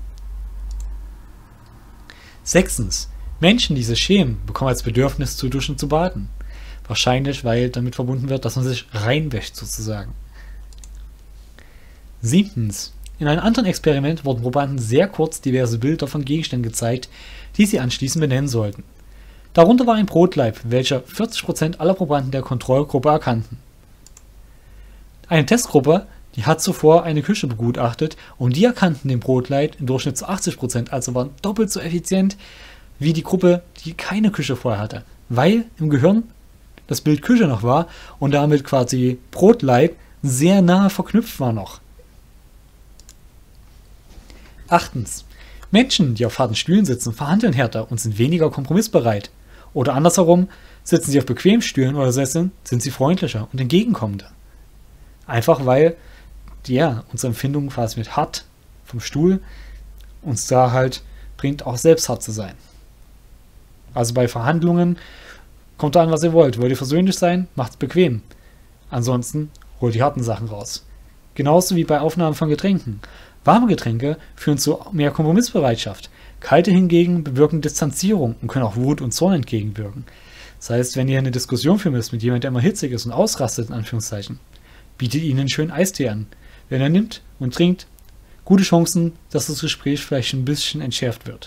Sechstens. Menschen, die sich schämen, bekommen als Bedürfnis zu duschen, zu baden. Wahrscheinlich, weil damit verbunden wird, dass man sich reinwäscht sozusagen. Siebtens. In einem anderen Experiment wurden Probanden sehr kurz diverse Bilder von Gegenständen gezeigt, die sie anschließend benennen sollten. Darunter war ein Brotlaib, welcher vierzig Prozent aller Probanden der Kontrollgruppe erkannten. Eine Testgruppe, die hat zuvor eine Küche begutachtet und die erkannten den Brotlaib im Durchschnitt zu achtzig Prozent, also waren doppelt so effizient wie die Gruppe, die keine Küche vorher hatte, weil im Gehirn das Bild Küche noch war und damit quasi Brotlaib sehr nahe verknüpft war noch. Achtens. Menschen, die auf harten Stühlen sitzen, verhandeln härter und sind weniger kompromissbereit. Oder andersherum, sitzen sie auf bequemen Stühlen oder Sesseln, sind sie freundlicher und entgegenkommender. Einfach weil ja, unsere Empfindung quasi mit hart vom Stuhl uns da halt bringt, auch selbst hart zu sein. Also bei Verhandlungen kommt da an, was ihr wollt. Wollt ihr versöhnlich sein, macht's bequem. Ansonsten holt die harten Sachen raus. Genauso wie bei Aufnahmen von Getränken. Warme Getränke führen zu mehr Kompromissbereitschaft. Kalte hingegen bewirken Distanzierung und können auch Wut und Zorn entgegenwirken. Das heißt, wenn ihr eine Diskussion führen müsst mit jemandem, der immer hitzig ist und ausrastet, in Anführungszeichen, bietet ihnen einen schönen Eistee an. Wenn er nimmt und trinkt, gute Chancen, dass das Gespräch vielleicht ein bisschen entschärft wird.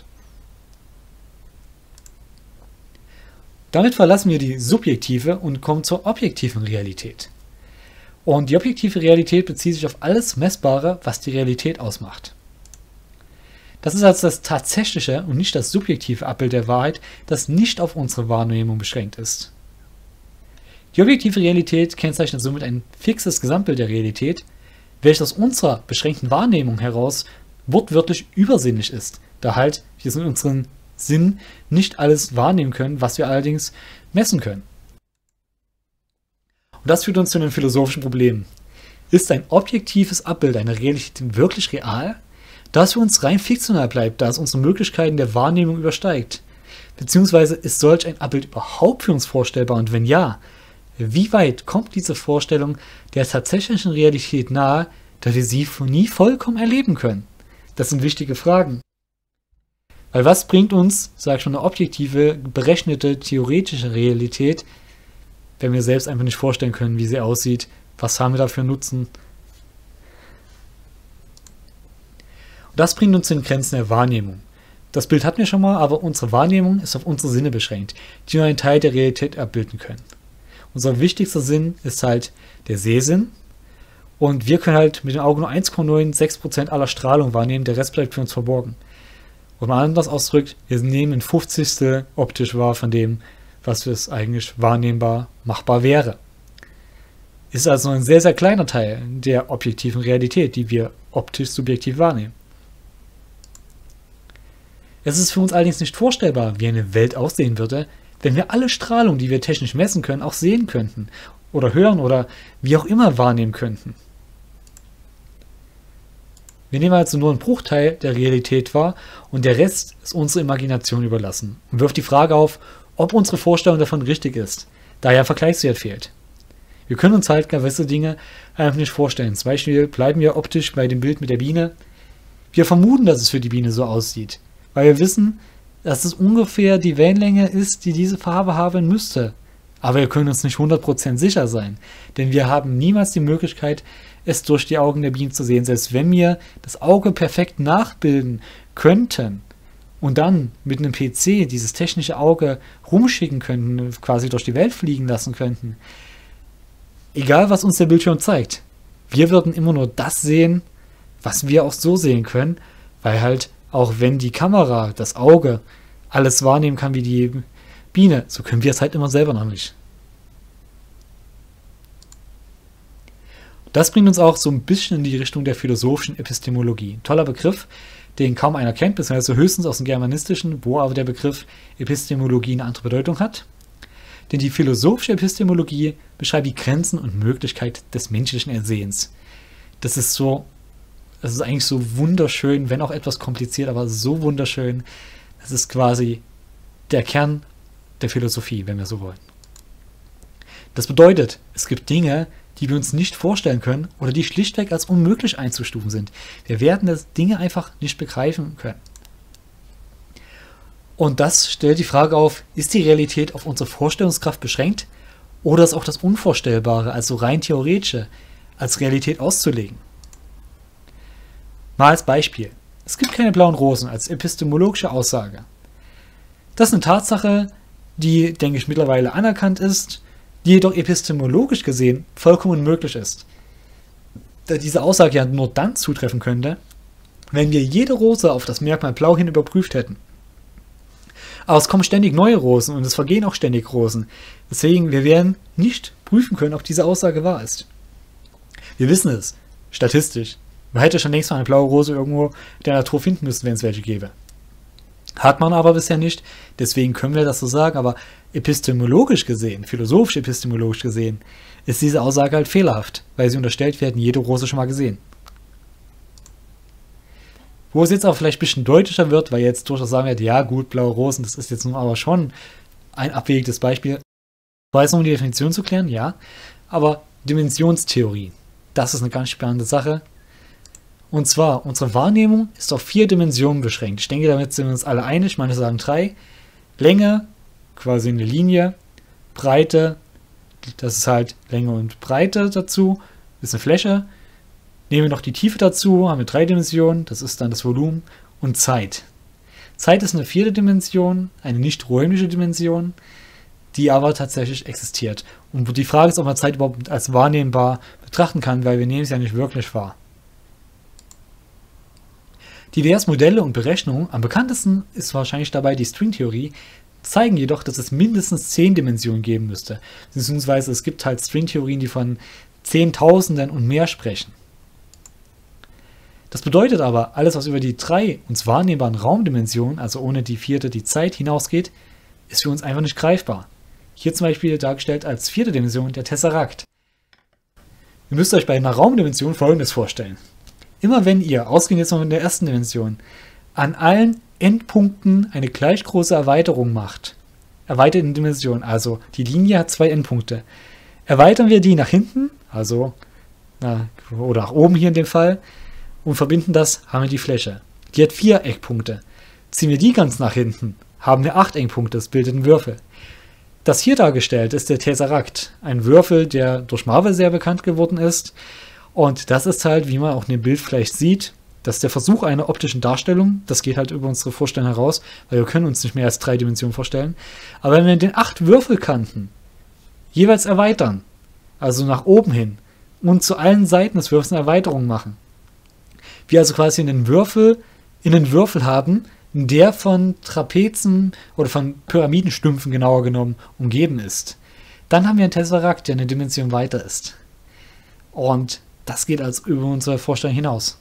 Damit verlassen wir die subjektive und kommen zur objektiven Realität. Und die objektive Realität bezieht sich auf alles Messbare, was die Realität ausmacht. Das ist also das tatsächliche und nicht das subjektive Abbild der Wahrheit, das nicht auf unsere Wahrnehmung beschränkt ist. Die objektive Realität kennzeichnet somit ein fixes Gesamtbild der Realität, welches aus unserer beschränkten Wahrnehmung heraus wortwörtlich übersinnlich ist, da halt wir in unserem Sinn nicht alles wahrnehmen können, was wir allerdings messen können. Und das führt uns zu einem philosophischen Problem. Ist ein objektives Abbild einer Realität wirklich real, da es für uns rein fiktional bleibt, da es unsere Möglichkeiten der Wahrnehmung übersteigt? Beziehungsweise ist solch ein Abbild überhaupt für uns vorstellbar und wenn ja, wie weit kommt diese Vorstellung der tatsächlichen Realität nahe, da wir sie nie vollkommen erleben können? Das sind wichtige Fragen. Weil was bringt uns, sag ich schon, eine objektive, berechnete, theoretische Realität, wenn wir selbst einfach nicht vorstellen können, wie sie aussieht? Was haben wir dafür Nutzen? Und das bringt uns zu den Grenzen der Wahrnehmung. Das Bild hatten wir schon mal, aber unsere Wahrnehmung ist auf unsere Sinne beschränkt, die nur einen Teil der Realität abbilden können. Unser wichtigster Sinn ist halt der Sehsinn und wir können halt mit den Augen nur eins Komma neun sechs Prozent aller Strahlung wahrnehmen, der Rest bleibt für uns verborgen. Und mal anders ausgedrückt, wir nehmen ein Fünfzigstel optisch wahr von dem, was es eigentlich wahrnehmbar machbar wäre. Ist also ein sehr, sehr kleiner Teil der objektiven Realität, die wir optisch subjektiv wahrnehmen. Es ist für uns allerdings nicht vorstellbar, wie eine Welt aussehen würde, wenn wir alle Strahlung, die wir technisch messen können, auch sehen könnten oder hören oder wie auch immer wahrnehmen könnten. Wir nehmen also nur einen Bruchteil der Realität wahr und der Rest ist unserer Imagination überlassen und wirft die Frage auf, ob unsere Vorstellung davon richtig ist, da ja Vergleichswert fehlt. Wir können uns halt gewisse Dinge einfach nicht vorstellen. Zum Beispiel bleiben wir optisch bei dem Bild mit der Biene. Wir vermuten, dass es für die Biene so aussieht, weil wir wissen, dass es ungefähr die Wellenlänge ist, die diese Farbe haben müsste. Aber wir können uns nicht hundert Prozent sicher sein, denn wir haben niemals die Möglichkeit, es durch die Augen der Bienen zu sehen. Selbst wenn wir das Auge perfekt nachbilden könnten und dann mit einem P C dieses technische Auge rumschicken könnten, quasi durch die Welt fliegen lassen könnten, egal was uns der Bildschirm zeigt, wir würden immer nur das sehen, was wir auch so sehen können, weil halt auch wenn die Kamera, das Auge, alles wahrnehmen kann wie die Biene, so können wir es halt immer selber noch nicht. Das bringt uns auch so ein bisschen in die Richtung der philosophischen Epistemologie. Toller Begriff, den kaum einer kennt, beziehungsweise höchstens aus dem Germanistischen, wo aber der Begriff Epistemologie eine andere Bedeutung hat. Denn die philosophische Epistemologie beschreibt die Grenzen und Möglichkeit des menschlichen Ersehens. Das ist so Es ist eigentlich so wunderschön, wenn auch etwas kompliziert, aber so wunderschön. Es ist quasi der Kern der Philosophie, wenn wir so wollen. Das bedeutet, es gibt Dinge, die wir uns nicht vorstellen können oder die schlichtweg als unmöglich einzustufen sind. Wir werden das Dinge einfach nicht begreifen können. Und das stellt die Frage auf, ist die Realität auf unsere Vorstellungskraft beschränkt oder ist auch das Unvorstellbare, also rein theoretische, als Realität auszulegen? Mal als Beispiel. Es gibt keine blauen Rosen als epistemologische Aussage. Das ist eine Tatsache, die, denke ich, mittlerweile anerkannt ist, die jedoch epistemologisch gesehen vollkommen unmöglich ist. Da diese Aussage ja nur dann zutreffen könnte, wenn wir jede Rose auf das Merkmal blau hin überprüft hätten. Aber es kommen ständig neue Rosen und es vergehen auch ständig Rosen. Deswegen, wir werden nicht prüfen können, ob diese Aussage wahr ist. Wir wissen es, statistisch. Man hätte schon längst mal eine blaue Rose irgendwo in der Natur finden müssen, wenn es welche gäbe. Hat man aber bisher nicht, deswegen können wir das so sagen, aber epistemologisch gesehen, philosophisch epistemologisch gesehen, ist diese Aussage halt fehlerhaft, weil sie unterstellt, wir hätten jede Rose schon mal gesehen. Wo es jetzt auch vielleicht ein bisschen deutlicher wird, weil jetzt durchaus sagen wir, ja gut, blaue Rosen, das ist jetzt nun aber schon ein abwegiges Beispiel. Ich weiß, um die Definition zu klären, ja, aber Dimensionstheorie, das ist eine ganz spannende Sache. Und zwar, unsere Wahrnehmung ist auf vier Dimensionen beschränkt. Ich denke, damit sind wir uns alle einig, manche sagen drei. Länge, quasi eine Linie, Breite, das ist halt Länge und Breite dazu, ist eine Fläche. Nehmen wir noch die Tiefe dazu, haben wir drei Dimensionen, das ist dann das Volumen und Zeit. Zeit ist eine vierte Dimension, eine nicht räumliche Dimension, die aber tatsächlich existiert. Und die Frage ist, ob man Zeit überhaupt als wahrnehmbar betrachten kann, weil wir nehmen es ja nicht wirklich wahr. Diverse Modelle und Berechnungen, am bekanntesten ist wahrscheinlich dabei die Stringtheorie, zeigen jedoch, dass es mindestens zehn Dimensionen geben müsste. Beziehungsweise es gibt halt Stringtheorien, die von Zehntausenden und mehr sprechen. Das bedeutet aber, alles was über die drei uns wahrnehmbaren Raumdimensionen, also ohne die vierte, die Zeit, hinausgeht, ist für uns einfach nicht greifbar. Hier zum Beispiel dargestellt als vierte Dimension der Tesserakt. Ihr müsst euch bei einer Raumdimension Folgendes vorstellen. Immer wenn ihr, ausgehend jetzt mal von der ersten Dimension, an allen Endpunkten eine gleich große Erweiterung macht, erweiterte Dimension, also die Linie hat zwei Endpunkte, erweitern wir die nach hinten, also na, oder nach oben hier in dem Fall, und verbinden das, haben wir die Fläche. Die hat vier Eckpunkte. Ziehen wir die ganz nach hinten, haben wir acht Eckpunkte, das bildet einen Würfel. Das hier dargestellt ist der Tesserakt, ein Würfel, der durch Marvel sehr bekannt geworden ist. Und das ist halt, wie man auch in dem Bild vielleicht sieht, das ist der Versuch einer optischen Darstellung. Das geht halt über unsere Vorstellung heraus, weil wir können uns nicht mehr als drei Dimensionen vorstellen. Aber wenn wir den acht Würfelkanten jeweils erweitern, also nach oben hin, und zu allen Seiten des Würfels eine Erweiterung machen, wir also quasi einen Würfel in einen Würfel haben, der von Trapezen oder von Pyramidenstümpfen genauer genommen umgeben ist, dann haben wir einen Tesserakt, der eine Dimension weiter ist. Und das geht also über unsere Vorstellung hinaus.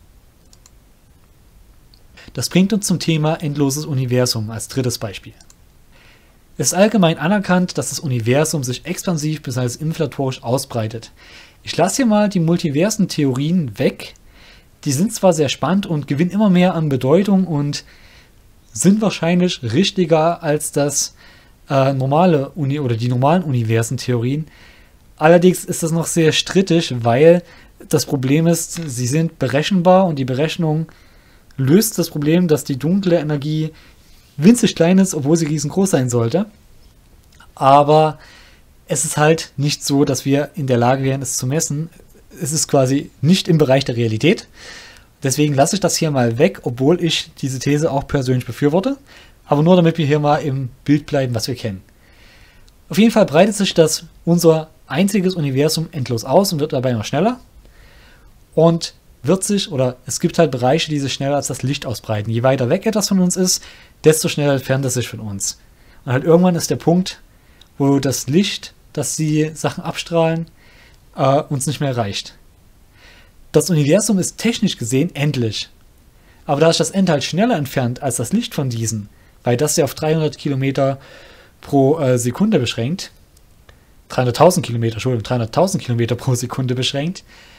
Das bringt uns zum Thema endloses Universum als drittes Beispiel. Es ist allgemein anerkannt, dass das Universum sich expansiv bis als inflatorisch ausbreitet. Ich lasse hier mal die multiversen Theorien weg. Die sind zwar sehr spannend und gewinnen immer mehr an Bedeutung und sind wahrscheinlich richtiger als das äh, normale Uni oder die normalen Universentheorien. Allerdings ist das noch sehr strittig, weil das Problem ist, sie sind berechenbar und die Berechnung löst das Problem, dass die dunkle Energie winzig klein ist, obwohl sie riesengroß sein sollte. Aber es ist halt nicht so, dass wir in der Lage wären, es zu messen. Es ist quasi nicht im Bereich der Realität. Deswegen lasse ich das hier mal weg, obwohl ich diese These auch persönlich befürworte. Aber nur damit wir hier mal im Bild bleiben, was wir kennen. Auf jeden Fall breitet sich das unser einziges Universum endlos aus und wird dabei immer schneller. Und wird sich, oder es gibt halt Bereiche, die sich schneller als das Licht ausbreiten. Je weiter weg etwas von uns ist, desto schneller entfernt es sich von uns. Und halt irgendwann ist der Punkt, wo das Licht, das die Sachen abstrahlen, äh, uns nicht mehr reicht. Das Universum ist technisch gesehen endlich. Aber da sich das End halt schneller entfernt als das Licht von diesen, weil das ja auf dreihundert Kilometer pro äh, Sekunde beschränkt, dreihunderttausend Kilometer, Entschuldigung, dreihunderttausend Kilometer pro Sekunde beschränkt,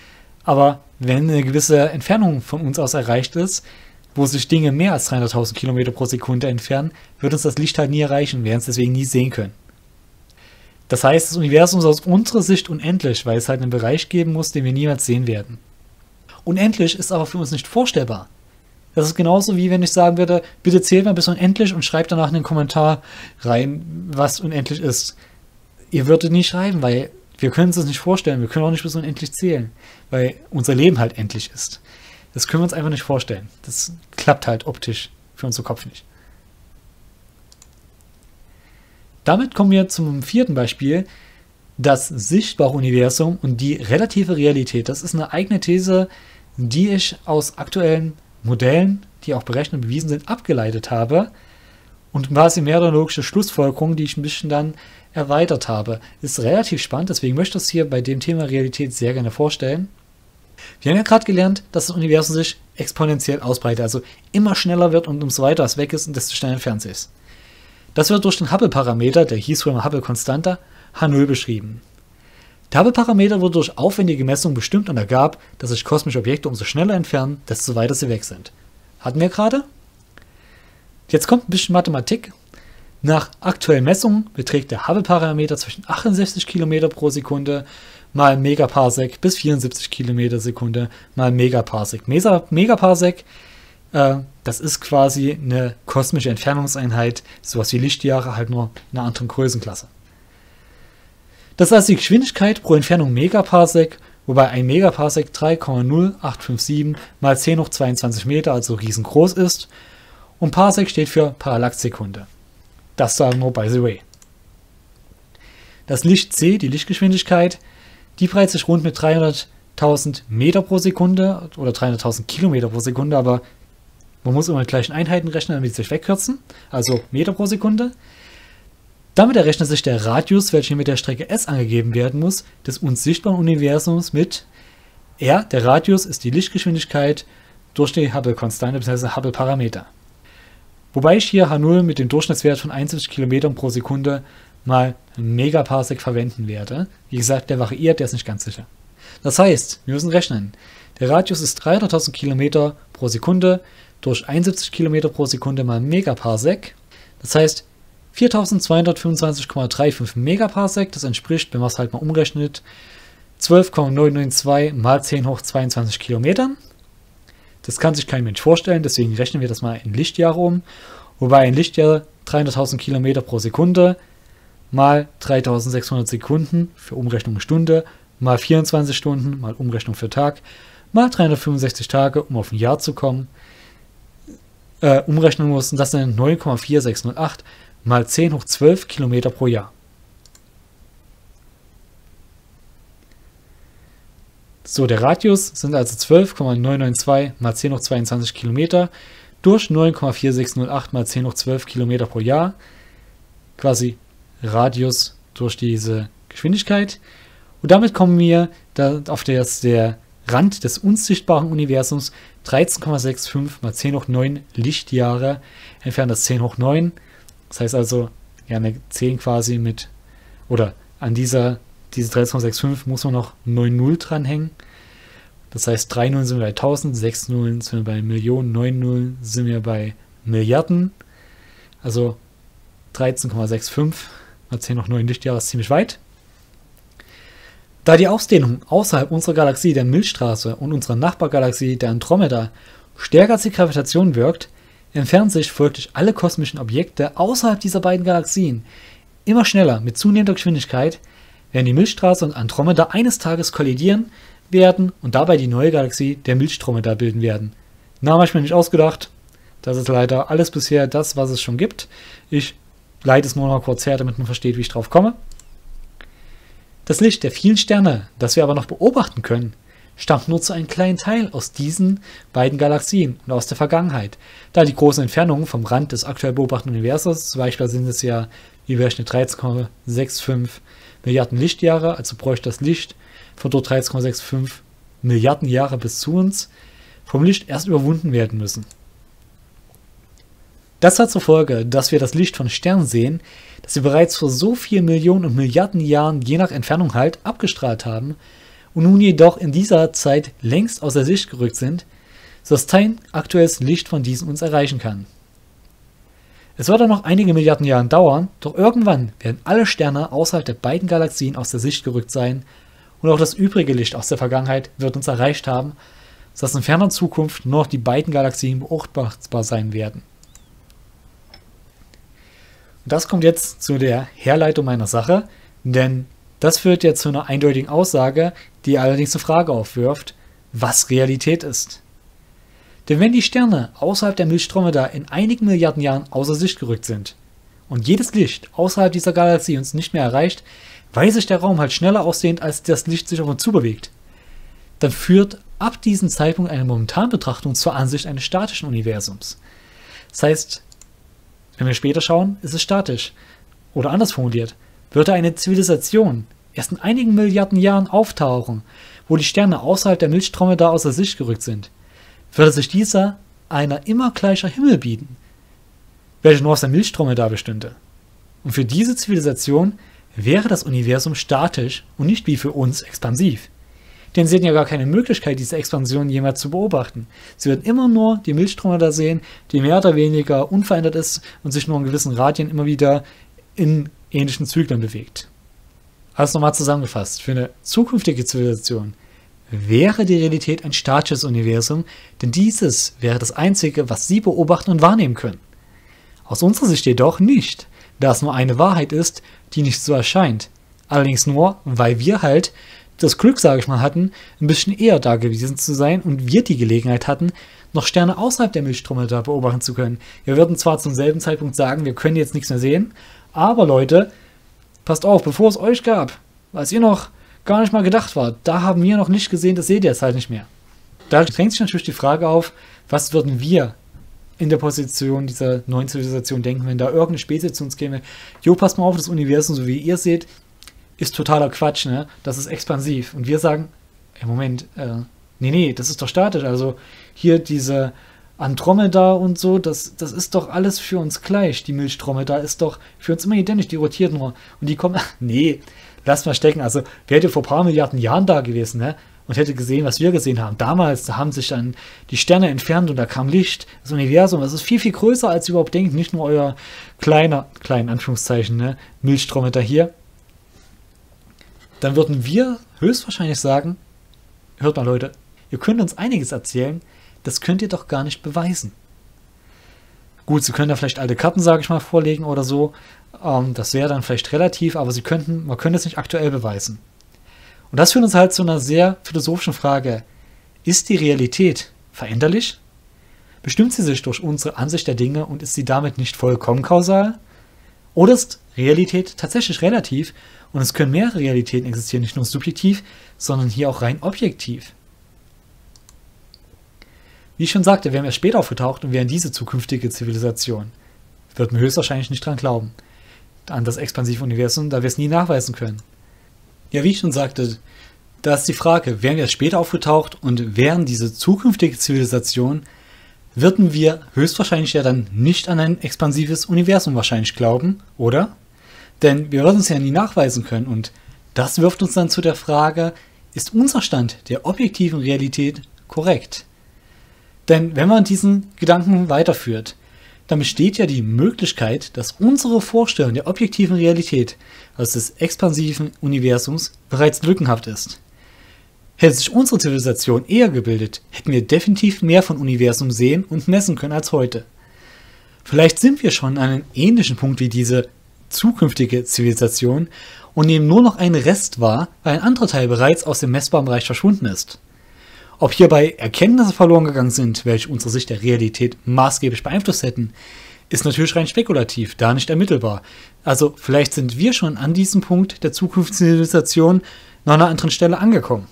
Aber wenn eine gewisse Entfernung von uns aus erreicht ist, wo sich Dinge mehr als dreihunderttausend Kilometer pro Sekunde entfernen, wird uns das Licht halt nie erreichen und werden es deswegen nie sehen können. Das heißt, das Universum ist aus unserer Sicht unendlich, weil es halt einen Bereich geben muss, den wir niemals sehen werden. Unendlich ist aber für uns nicht vorstellbar. Das ist genauso wie wenn ich sagen würde, bitte zählt mal bis unendlich und schreibt danach in den Kommentar rein, was unendlich ist. Ihr würdet nie schreiben, weil wir können es uns nicht vorstellen. Wir können auch nicht bis unendlich zählen, weil unser Leben halt endlich ist. Das können wir uns einfach nicht vorstellen. Das klappt halt optisch für unseren Kopf nicht. Damit kommen wir zum vierten Beispiel, das sichtbare Universum und die relative Realität. Das ist eine eigene These, die ich aus aktuellen Modellen, die auch berechnet und bewiesen sind, abgeleitet habe und quasi mehr oder logische Schlussfolgerung, die ich ein bisschen dann erweitert habe. Ist relativ spannend, deswegen möchte ich das hier bei dem Thema Realität sehr gerne vorstellen. Wir haben ja gerade gelernt, dass das Universum sich exponentiell ausbreitet, also immer schneller wird und umso weiter es weg ist und desto schneller entfernt es ist. Das wird durch den Hubble-Parameter, der hieß früher Hubble-Konstante, H null beschrieben. Der Hubble-Parameter wurde durch aufwendige Messungen bestimmt und ergab, dass sich kosmische Objekte umso schneller entfernen, desto weiter sie weg sind. Hatten wir gerade? Jetzt kommt ein bisschen Mathematik. Nach aktuellen Messungen beträgt der Hubble-Parameter zwischen achtundsechzig Kilometer pro Sekunde mal Megaparsec bis vierundsiebzig Kilometer Sekunde mal Megaparsec. Megaparsec, äh, das ist quasi eine kosmische Entfernungseinheit, sowas wie Lichtjahre, halt nur in einer anderen Größenklasse. Das ist also die Geschwindigkeit pro Entfernung Megaparsec, wobei ein Megaparsec drei Komma null acht fünf sieben mal zehn hoch zweiundzwanzig Meter, also riesengroß ist. Und Parsec steht für Parallaxsekunde. Das sagen wir by the way. Das Licht c, die Lichtgeschwindigkeit, die breitet sich rund mit dreihunderttausend Meter pro Sekunde oder dreihunderttausend Kilometer pro Sekunde, aber man muss immer mit gleichen Einheiten rechnen, damit sie sich wegkürzen, also Meter pro Sekunde. Damit errechnet sich der Radius, welcher mit der Strecke s angegeben werden muss, des uns sichtbaren Universums mit r, der Radius ist die Lichtgeschwindigkeit durch die Hubble-Konstante bzw. Hubble-Parameter. Wobei ich hier H null mit dem Durchschnittswert von einundsiebzig Kilometern pro Sekunde mal Megaparsec verwenden werde. Wie gesagt, der variiert, der ist nicht ganz sicher. Das heißt, wir müssen rechnen. Der Radius ist dreihunderttausend Kilometer pro Sekunde durch einundsiebzig Kilometer pro Sekunde mal Megaparsec. Das heißt, viertausendzweihundertfünfundzwanzig Komma fünfunddreißig Megaparsec, das entspricht, wenn man es halt mal umrechnet, zwölf Komma neun neun zwei mal zehn hoch zweiundzwanzig Kilometern. Das kann sich kein Mensch vorstellen, deswegen rechnen wir das mal in Lichtjahre um. Wobei ein Lichtjahr dreihunderttausend Kilometer pro Sekunde mal dreitausendsechshundert Sekunden für Umrechnung Stunde mal vierundzwanzig Stunden mal Umrechnung für Tag mal dreihundertfünfundsechzig Tage, um auf ein Jahr zu kommen, äh, umrechnen muss. Und das sind neun Komma vier sechs null acht mal zehn hoch zwölf Kilometer pro Jahr. So, der Radius sind also zwölf Komma neun neun zwei mal zehn hoch zweiundzwanzig Kilometer durch neun Komma vier sechs null acht mal zehn hoch zwölf Kilometer pro Jahr. Quasi Radius durch diese Geschwindigkeit. Und damit kommen wir da auf das, der Rand des unsichtbaren Universums dreizehn Komma fünfundsechzig mal zehn hoch neun Lichtjahre entfernt das zehn hoch neun. Das heißt also, ja, eine zehn quasi mit, oder an dieser, diese dreizehn Komma fünfundsechzig muss man noch neun Null dranhängen. Das heißt, drei Nullen sind wir bei tausend, sechs Nullen sind wir bei Millionen, neun Nullen sind wir bei Milliarden. Also dreizehn Komma fünfundsechzig mal zehn hoch neun Lichtjahre ist ziemlich weit. Da die Ausdehnung außerhalb unserer Galaxie, der Milchstraße, und unserer Nachbargalaxie, der Andromeda, stärker als die Gravitation wirkt, entfernen sich folglich alle kosmischen Objekte außerhalb dieser beiden Galaxien immer schneller mit zunehmender Geschwindigkeit, werden die Milchstraße und Andromeda eines Tages kollidieren werden und dabei die neue Galaxie der Milchdromeda bilden werden. Name habe ich mir nicht ausgedacht. Das ist leider alles bisher das, was es schon gibt. Ich leite es nur noch kurz her, damit man versteht, wie ich drauf komme. Das Licht der vielen Sterne, das wir aber noch beobachten können, stammt nur zu einem kleinen Teil aus diesen beiden Galaxien und aus der Vergangenheit. Da die großen Entfernungen vom Rand des aktuell beobachteten Universums, zum Beispiel sind es ja, wie wir rechnen, dreizehn Komma fünfundsechzig Milliarden Lichtjahre, also bräuchte das Licht von dort dreizehn Komma fünfundsechzig Milliarden Jahre bis zu uns, vom Licht erst überwunden werden müssen. Das hat zur Folge, dass wir das Licht von Sternen sehen, das wir bereits vor so vielen Millionen und Milliarden Jahren je nach Entfernung halt abgestrahlt haben und nun jedoch in dieser Zeit längst aus der Sicht gerückt sind, sodass kein aktuelles Licht von diesen uns erreichen kann. Es wird dann noch einige Milliarden Jahre dauern, doch irgendwann werden alle Sterne außerhalb der beiden Galaxien aus der Sicht gerückt sein und auch das übrige Licht aus der Vergangenheit wird uns erreicht haben, sodass in ferner Zukunft nur noch die beiden Galaxien beobachtbar sein werden. Und das kommt jetzt zu der Herleitung meiner Sache, denn das führt jetzt zu einer eindeutigen Aussage, die allerdings eine Frage aufwirft, was Realität ist. Denn wenn die Sterne außerhalb der Milchströme da in einigen Milliarden Jahren außer Sicht gerückt sind und jedes Licht außerhalb dieser Galaxie uns nicht mehr erreicht, weil sich der Raum halt schneller ausdehnt, als das Licht sich auf uns zubewegt, dann führt ab diesem Zeitpunkt eine Momentanbetrachtung zur Ansicht eines statischen Universums. Das heißt, wenn wir später schauen, ist es statisch. Oder anders formuliert, würde eine Zivilisation erst in einigen Milliarden Jahren auftauchen, wo die Sterne außerhalb der Milchströme da außer Sicht gerückt sind, würde sich dieser einer immer gleicher Himmel bieten, welcher nur aus der Milchströme da bestünde. Und für diese Zivilisation wäre das Universum statisch und nicht wie für uns expansiv. Denn sie hätten ja gar keine Möglichkeit, diese Expansion jemals zu beobachten. Sie würden immer nur die Milchströme da sehen, die mehr oder weniger unverändert ist und sich nur in gewissen Radien immer wieder in ähnlichen Zyklen bewegt. Also nochmal zusammengefasst, für eine zukünftige Zivilisation wäre die Realität ein statisches Universum, denn dieses wäre das Einzige, was sie beobachten und wahrnehmen können. Aus unserer Sicht jedoch nicht, da es nur eine Wahrheit ist, die nicht so erscheint. Allerdings nur, weil wir halt das Glück, sage ich mal, hatten, ein bisschen eher da gewesen zu sein und wir die Gelegenheit hatten, noch Sterne außerhalb der Milchströme da beobachten zu können. Wir würden zwar zum selben Zeitpunkt sagen, wir können jetzt nichts mehr sehen, aber Leute, passt auf, bevor es euch gab, als ihr noch gar nicht mal gedacht wart, da haben wir noch nicht gesehen, das seht ihr jetzt halt nicht mehr. Da drängt sich natürlich die Frage auf, was würden wir in der Position dieser neuen Zivilisation denken, wenn da irgendeine Spezies zu uns käme, jo, passt mal auf, das Universum, so wie ihr seht, ist totaler Quatsch, ne? Das ist expansiv. Und wir sagen, ey, Moment, äh, nee, nee, das ist doch statisch. Also hier diese Andromeda und so, das, das ist doch alles für uns gleich. Die Milchdromeda ist doch für uns immer identisch, die rotiert nur. Und die kommen, nee, lasst mal stecken. Also wer hätte vor ein paar Milliarden Jahren da gewesen, ne? Und hätte gesehen, was wir gesehen haben. Damals, da haben sich dann die Sterne entfernt und da kam Licht. Das Universum, das ist viel, viel größer, als ihr überhaupt denkt. Nicht nur euer kleiner, kleinen Anführungszeichen, ne? Milchdromeda hier. Dann würden wir höchstwahrscheinlich sagen, hört mal Leute, ihr könnt uns einiges erzählen, das könnt ihr doch gar nicht beweisen. Gut, sie können da vielleicht alte Karten, sage ich mal, vorlegen oder so, ähm, das wäre dann vielleicht relativ, aber sie könnten, man könnte es nicht aktuell beweisen. Und das führt uns halt zu einer sehr philosophischen Frage, ist die Realität veränderlich? Bestimmt sie sich durch unsere Ansicht der Dinge und ist sie damit nicht vollkommen kausal? Oder ist Realität tatsächlich relativ und es können mehrere Realitäten existieren, nicht nur subjektiv, sondern hier auch rein objektiv? Wie ich schon sagte, wären wir später aufgetaucht und wären diese zukünftige Zivilisation. Würden wir höchstwahrscheinlich nicht dran glauben. An das expansive Universum, da wir es nie nachweisen können. Ja, wie ich schon sagte, da ist die Frage, wären wir später aufgetaucht und wären diese zukünftige Zivilisation, würden wir höchstwahrscheinlich ja dann nicht an ein expansives Universum wahrscheinlich glauben, oder? Denn wir würden es ja nie nachweisen können und das wirft uns dann zu der Frage, ist unser Stand der objektiven Realität korrekt? Denn wenn man diesen Gedanken weiterführt, dann besteht ja die Möglichkeit, dass unsere Vorstellung der objektiven Realität, also des expansiven Universums, bereits lückenhaft ist. Hätte sich unsere Zivilisation eher gebildet, hätten wir definitiv mehr von Universum sehen und messen können als heute. Vielleicht sind wir schon an einem ähnlichen Punkt wie diese zukünftige Zivilisation und nehmen nur noch einen Rest wahr, weil ein anderer Teil bereits aus dem messbaren Bereich verschwunden ist. Ob hierbei Erkenntnisse verloren gegangen sind, welche unsere Sicht der Realität maßgeblich beeinflusst hätten, ist natürlich rein spekulativ, da nicht ermittelbar. Also vielleicht sind wir schon an diesem Punkt der Zukunftszivilisation noch an einer anderen Stelle angekommen.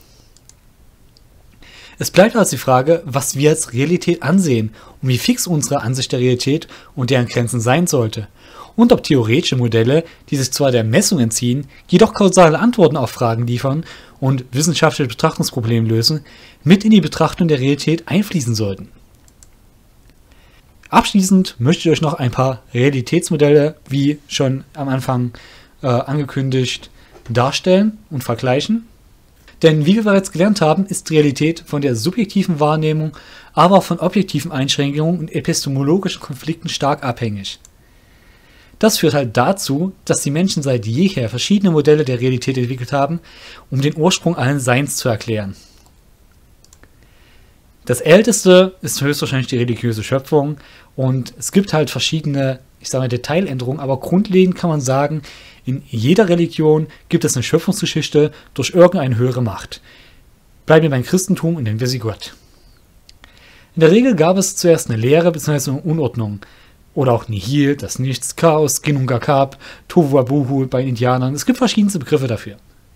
Es bleibt also die Frage, was wir als Realität ansehen und wie fix unsere Ansicht der Realität und deren Grenzen sein sollte. Und ob theoretische Modelle, die sich zwar der Messung entziehen, jedoch kausale Antworten auf Fragen liefern und wissenschaftliche Betrachtungsprobleme lösen, mit in die Betrachtung der Realität einfließen sollten. Abschließend möchte ich euch noch ein paar Realitätsmodelle, wie schon am Anfang äh, angekündigt, darstellen und vergleichen. Denn wie wir bereits gelernt haben, ist Realität von der subjektiven Wahrnehmung, aber auch von objektiven Einschränkungen und epistemologischen Konflikten stark abhängig. Das führt halt dazu, dass die Menschen seit jeher verschiedene Modelle der Realität entwickelt haben, um den Ursprung allen Seins zu erklären. Das älteste ist höchstwahrscheinlich die religiöse Schöpfung und es gibt halt verschiedene, ich sage mal, Detailänderungen, aber grundlegend kann man sagen, in jeder Religion gibt es eine Schöpfungsgeschichte durch irgendeine höhere Macht. Bleiben wir beim Christentum und nennen wir sie Gott. In der Regel gab es zuerst eine Leere bzw. eine Unordnung. Oder auch Nihil, das Nichts, Chaos, Ginnungagap, Tohu Wabohu bei Indianern. Es gibt verschiedenste Begriffe dafür.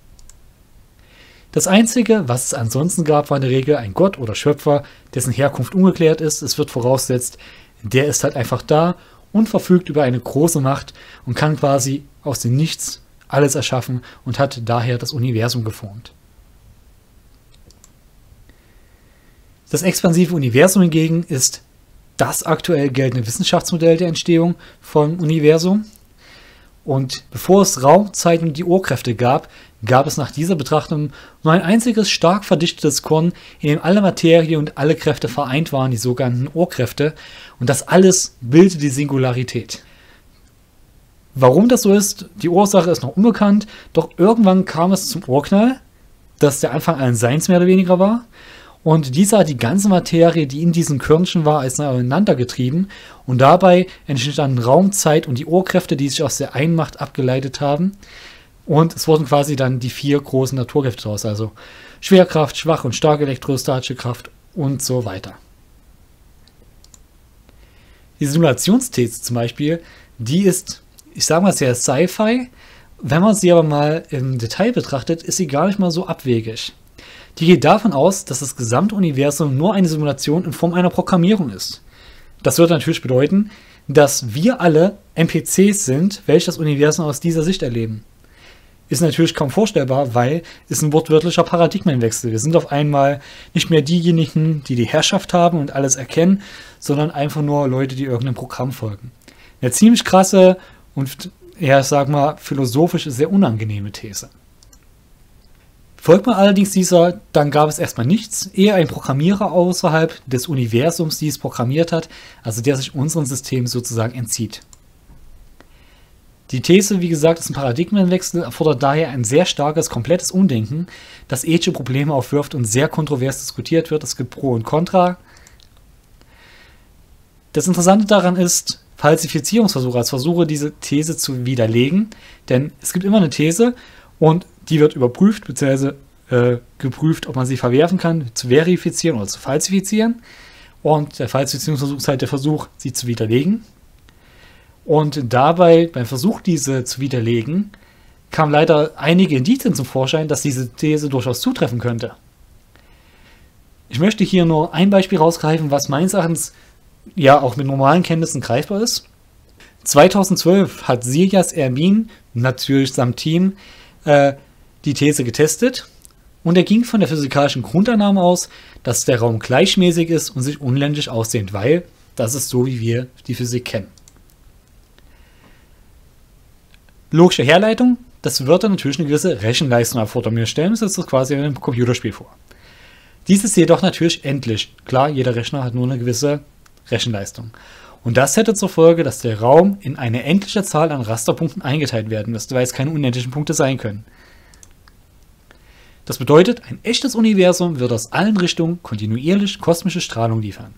Das Einzige, was es ansonsten gab, war in der Regel ein Gott oder Schöpfer, dessen Herkunft ungeklärt ist. Es wird vorausgesetzt, der ist halt einfach da und verfügt über eine große Macht und kann quasi aus dem Nichts alles erschaffen und hat daher das Universum geformt. Das expansive Universum hingegen ist das aktuell geltende Wissenschaftsmodell der Entstehung vom Universum. Und bevor es Raum, Zeit und die Urkräfte gab, gab es nach dieser Betrachtung nur ein einziges stark verdichtetes Korn, in dem alle Materie und alle Kräfte vereint waren, die sogenannten Urkräfte. Und das alles bildete die Singularität. Warum das so ist, die Ursache ist noch unbekannt, doch irgendwann kam es zum Urknall, das der Anfang allen Seins mehr oder weniger war. Und dieser hat die ganze Materie, die in diesen Körnchen war, auseinander getrieben. Und dabei entstanden Raum, Zeit und die Urkräfte, die sich aus der Einmacht abgeleitet haben. Und es wurden quasi dann die vier großen Naturkräfte daraus, also Schwerkraft, schwache und starke elektrostatische Kraft und so weiter. Die Simulationsthese zum Beispiel, die ist, ich sage mal, sehr Sci-Fi. Wenn man sie aber mal im Detail betrachtet, ist sie gar nicht mal so abwegig. Die geht davon aus, dass das gesamte Universum nur eine Simulation in Form einer Programmierung ist. Das würde natürlich bedeuten, dass wir alle N P Cs sind, welche das Universum aus dieser Sicht erleben. Ist natürlich kaum vorstellbar, weil es ein wortwörtlicher Paradigmenwechsel. Wir sind auf einmal nicht mehr diejenigen, die die Herrschaft haben und alles erkennen, sondern einfach nur Leute, die irgendeinem Programm folgen. Eine ziemlich krasse und, ja, ich sag mal, philosophisch sehr unangenehme These. Folgt man allerdings dieser, dann gab es erstmal nichts, eher ein Programmierer außerhalb des Universums, die es programmiert hat, also der sich unserem System sozusagen entzieht. Die These, wie gesagt, ist ein Paradigmenwechsel, erfordert daher ein sehr starkes, komplettes Umdenken, das ethische Probleme aufwirft und sehr kontrovers diskutiert wird. Es gibt Pro und Contra. Das Interessante daran ist, Falsifizierungsversuche als Versuche, diese These zu widerlegen, denn es gibt immer eine These und die wird überprüft bzw. Äh, geprüft, ob man sie verwerfen kann, zu verifizieren oder zu falsifizieren. Und der Falsifizierungsversuch ist halt der Versuch, sie zu widerlegen. Und dabei, beim Versuch, diese zu widerlegen, kamen leider einige Indizien zum Vorschein, dass diese These durchaus zutreffen könnte. Ich möchte hier nur ein Beispiel rausgreifen, was meines Erachtens ja auch mit normalen Kenntnissen greifbar ist. zweitausendzwölf hat Sirius Ermin, natürlich samt Team, äh, die These getestet und er ging von der physikalischen Grundannahme aus, dass der Raum gleichmäßig ist und sich unendlich ausdehnt, weil das ist so, wie wir die Physik kennen. Logische Herleitung, das würde natürlich eine gewisse Rechenleistung erfordern. Wir stellen uns das quasi in einem Computerspiel vor. Dies ist jedoch natürlich endlich. Klar, jeder Rechner hat nur eine gewisse Rechenleistung. Und das hätte zur Folge, dass der Raum in eine endliche Zahl an Rasterpunkten eingeteilt werden müsste, weil es keine unendlichen Punkte sein können. Das bedeutet, ein echtes Universum wird aus allen Richtungen kontinuierlich kosmische Strahlung liefern.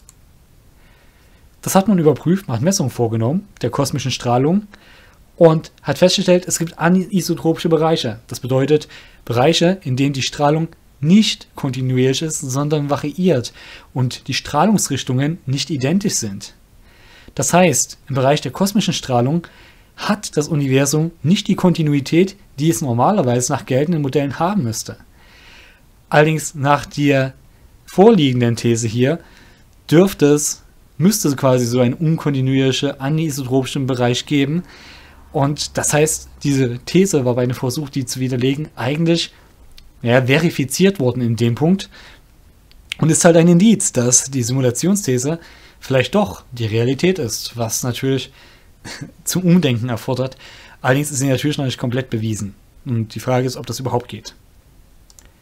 Das hat man überprüft, man hat Messungen vorgenommen der kosmischen Strahlung und hat festgestellt, es gibt anisotropische Bereiche. Das bedeutet Bereiche, in denen die Strahlung nicht kontinuierlich ist, sondern variiert und die Strahlungsrichtungen nicht identisch sind. Das heißt, im Bereich der kosmischen Strahlung hat das Universum nicht die Kontinuität, die es normalerweise nach geltenden Modellen haben müsste. Allerdings nach der vorliegenden These hier dürfte es, müsste es quasi so einen unkontinuierlichen, anisotropischen Bereich geben. Und das heißt, diese These war bei einem Versuch, die zu widerlegen, eigentlich ja, verifiziert worden in dem Punkt. Und ist halt ein Indiz, dass die Simulationsthese vielleicht doch die Realität ist, was natürlich zum Umdenken erfordert. Allerdings ist sie natürlich noch nicht komplett bewiesen. Und die Frage ist, ob das überhaupt geht.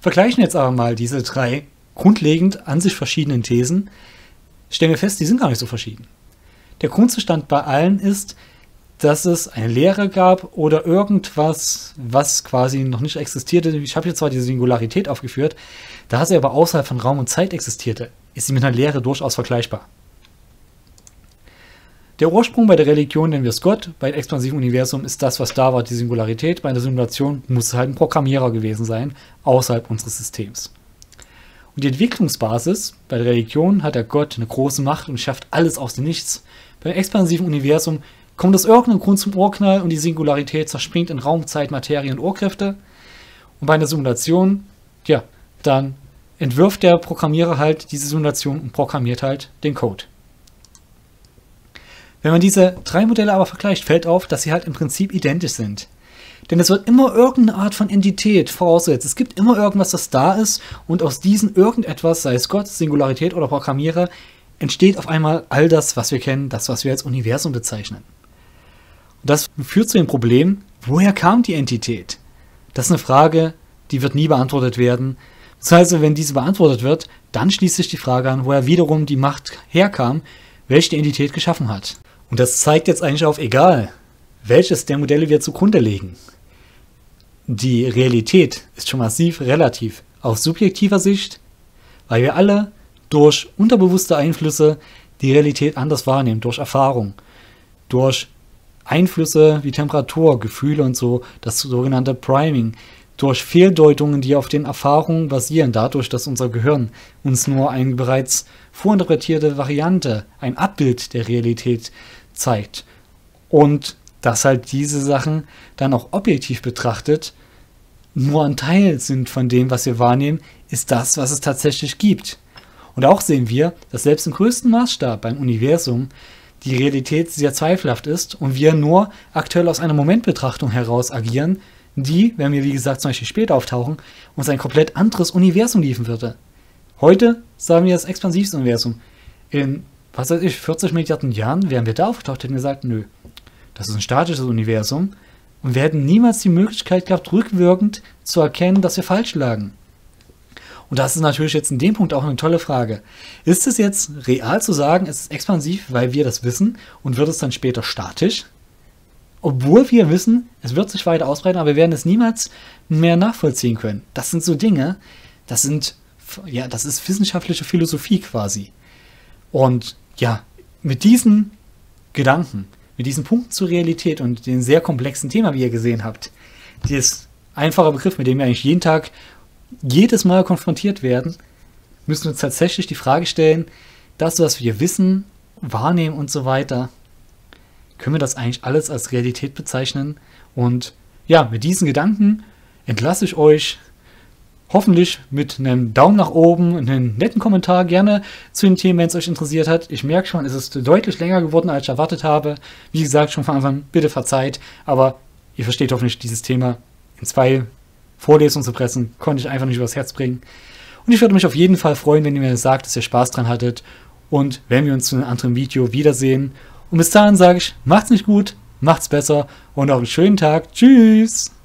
vergleichen jetzt aber mal diese drei grundlegend an sich verschiedenen Thesen, stellen wir fest, die sind gar nicht so verschieden. Der Grundzustand bei allen ist, dass es eine Lehre gab oder irgendwas, was quasi noch nicht existierte. Ich habe jetzt zwar diese Singularität aufgeführt, da sie aber außerhalb von Raum und Zeit existierte, ist sie mit einer Lehre durchaus vergleichbar. Der Ursprung bei der Religion nennen wir es Gott, bei dem expansiven Universum ist das, was da war, die Singularität. Bei einer Simulation muss es halt ein Programmierer gewesen sein, außerhalb unseres Systems. Und die Entwicklungsbasis bei der Religion hat der Gott eine große Macht und schafft alles aus dem Nichts. Beim expansiven Universum kommt aus irgendeinem Grund zum Urknall und die Singularität zerspringt in Raum, Zeit, Materie und Urkräfte. Und bei einer Simulation, ja, dann entwirft der Programmierer halt diese Simulation und programmiert halt den Code. Wenn man diese drei Modelle aber vergleicht, fällt auf, dass sie halt im Prinzip identisch sind. Denn es wird immer irgendeine Art von Entität vorausgesetzt. Es gibt immer irgendwas, das da ist und aus diesem irgendetwas, sei es Gott, Singularität oder Programmierer, entsteht auf einmal all das, was wir kennen, das, was wir als Universum bezeichnen. Und das führt zu dem Problem, woher kam die Entität? Das ist eine Frage, die wird nie beantwortet werden. Das heißt, wenn diese beantwortet wird, dann schließt sich die Frage an, woher wiederum die Macht herkam, welche die Entität geschaffen hat. Und das zeigt jetzt eigentlich auf, egal welches der Modelle wir zugrunde legen. Die Realität ist schon massiv relativ aus subjektiver Sicht, weil wir alle durch unterbewusste Einflüsse die Realität anders wahrnehmen, durch Erfahrung, durch Einflüsse wie Temperatur, Gefühle und so, das sogenannte Priming, durch Fehldeutungen, die auf den Erfahrungen basieren, dadurch, dass unser Gehirn uns nur eine bereits vorinterpretierte Variante, ein Abbild der Realität zeigt. Und dass halt diese Sachen dann auch objektiv betrachtet nur ein Teil sind von dem, was wir wahrnehmen, ist das, was es tatsächlich gibt. Und auch sehen wir, dass selbst im größten Maßstab beim Universum die Realität sehr zweifelhaft ist und wir nur aktuell aus einer Momentbetrachtung heraus agieren, die, wenn wir wie gesagt zum Beispiel später auftauchen, uns ein komplett anderes Universum liefern würde. Heute sagen wir das expansivste Universum. In, was weiß ich, vierzig Milliarden Jahren wären wir da aufgetaucht, hätten gesagt, nö, das ist ein statisches Universum und wir hätten niemals die Möglichkeit gehabt, rückwirkend zu erkennen, dass wir falsch lagen. Und das ist natürlich jetzt in dem Punkt auch eine tolle Frage. Ist es jetzt real zu sagen, es ist expansiv, weil wir das wissen und wird es dann später statisch? Obwohl wir wissen, es wird sich weiter ausbreiten, aber wir werden es niemals mehr nachvollziehen können. Das sind so Dinge, das sind, ja, das ist wissenschaftliche Philosophie quasi. Und ja, mit diesen Gedanken, mit diesen Punkten zur Realität und dem sehr komplexen Thema, wie ihr gesehen habt, dieses einfache Begriff, mit dem wir eigentlich jeden Tag, jedes Mal konfrontiert werden, müssen wir uns tatsächlich die Frage stellen, das, was wir wissen, wahrnehmen und so weiter, können wir das eigentlich alles als Realität bezeichnen? Und ja, mit diesen Gedanken entlasse ich euch hoffentlich mit einem Daumen nach oben, einem netten Kommentar gerne zu den Themen, wenn es euch interessiert hat. Ich merke schon, es ist deutlich länger geworden, als ich erwartet habe. Wie gesagt, schon von Anfang an, bitte verzeiht, aber ihr versteht hoffentlich dieses Thema. In zwei Vorlesungen zu pressen, konnte ich einfach nicht übers Herz bringen. Und ich würde mich auf jeden Fall freuen, wenn ihr mir sagt, dass ihr Spaß dran hattet und wenn wir uns zu einem anderen Video wiedersehen. Und bis dahin sage ich, macht's nicht gut, macht's besser und auch einen schönen Tag. Tschüss!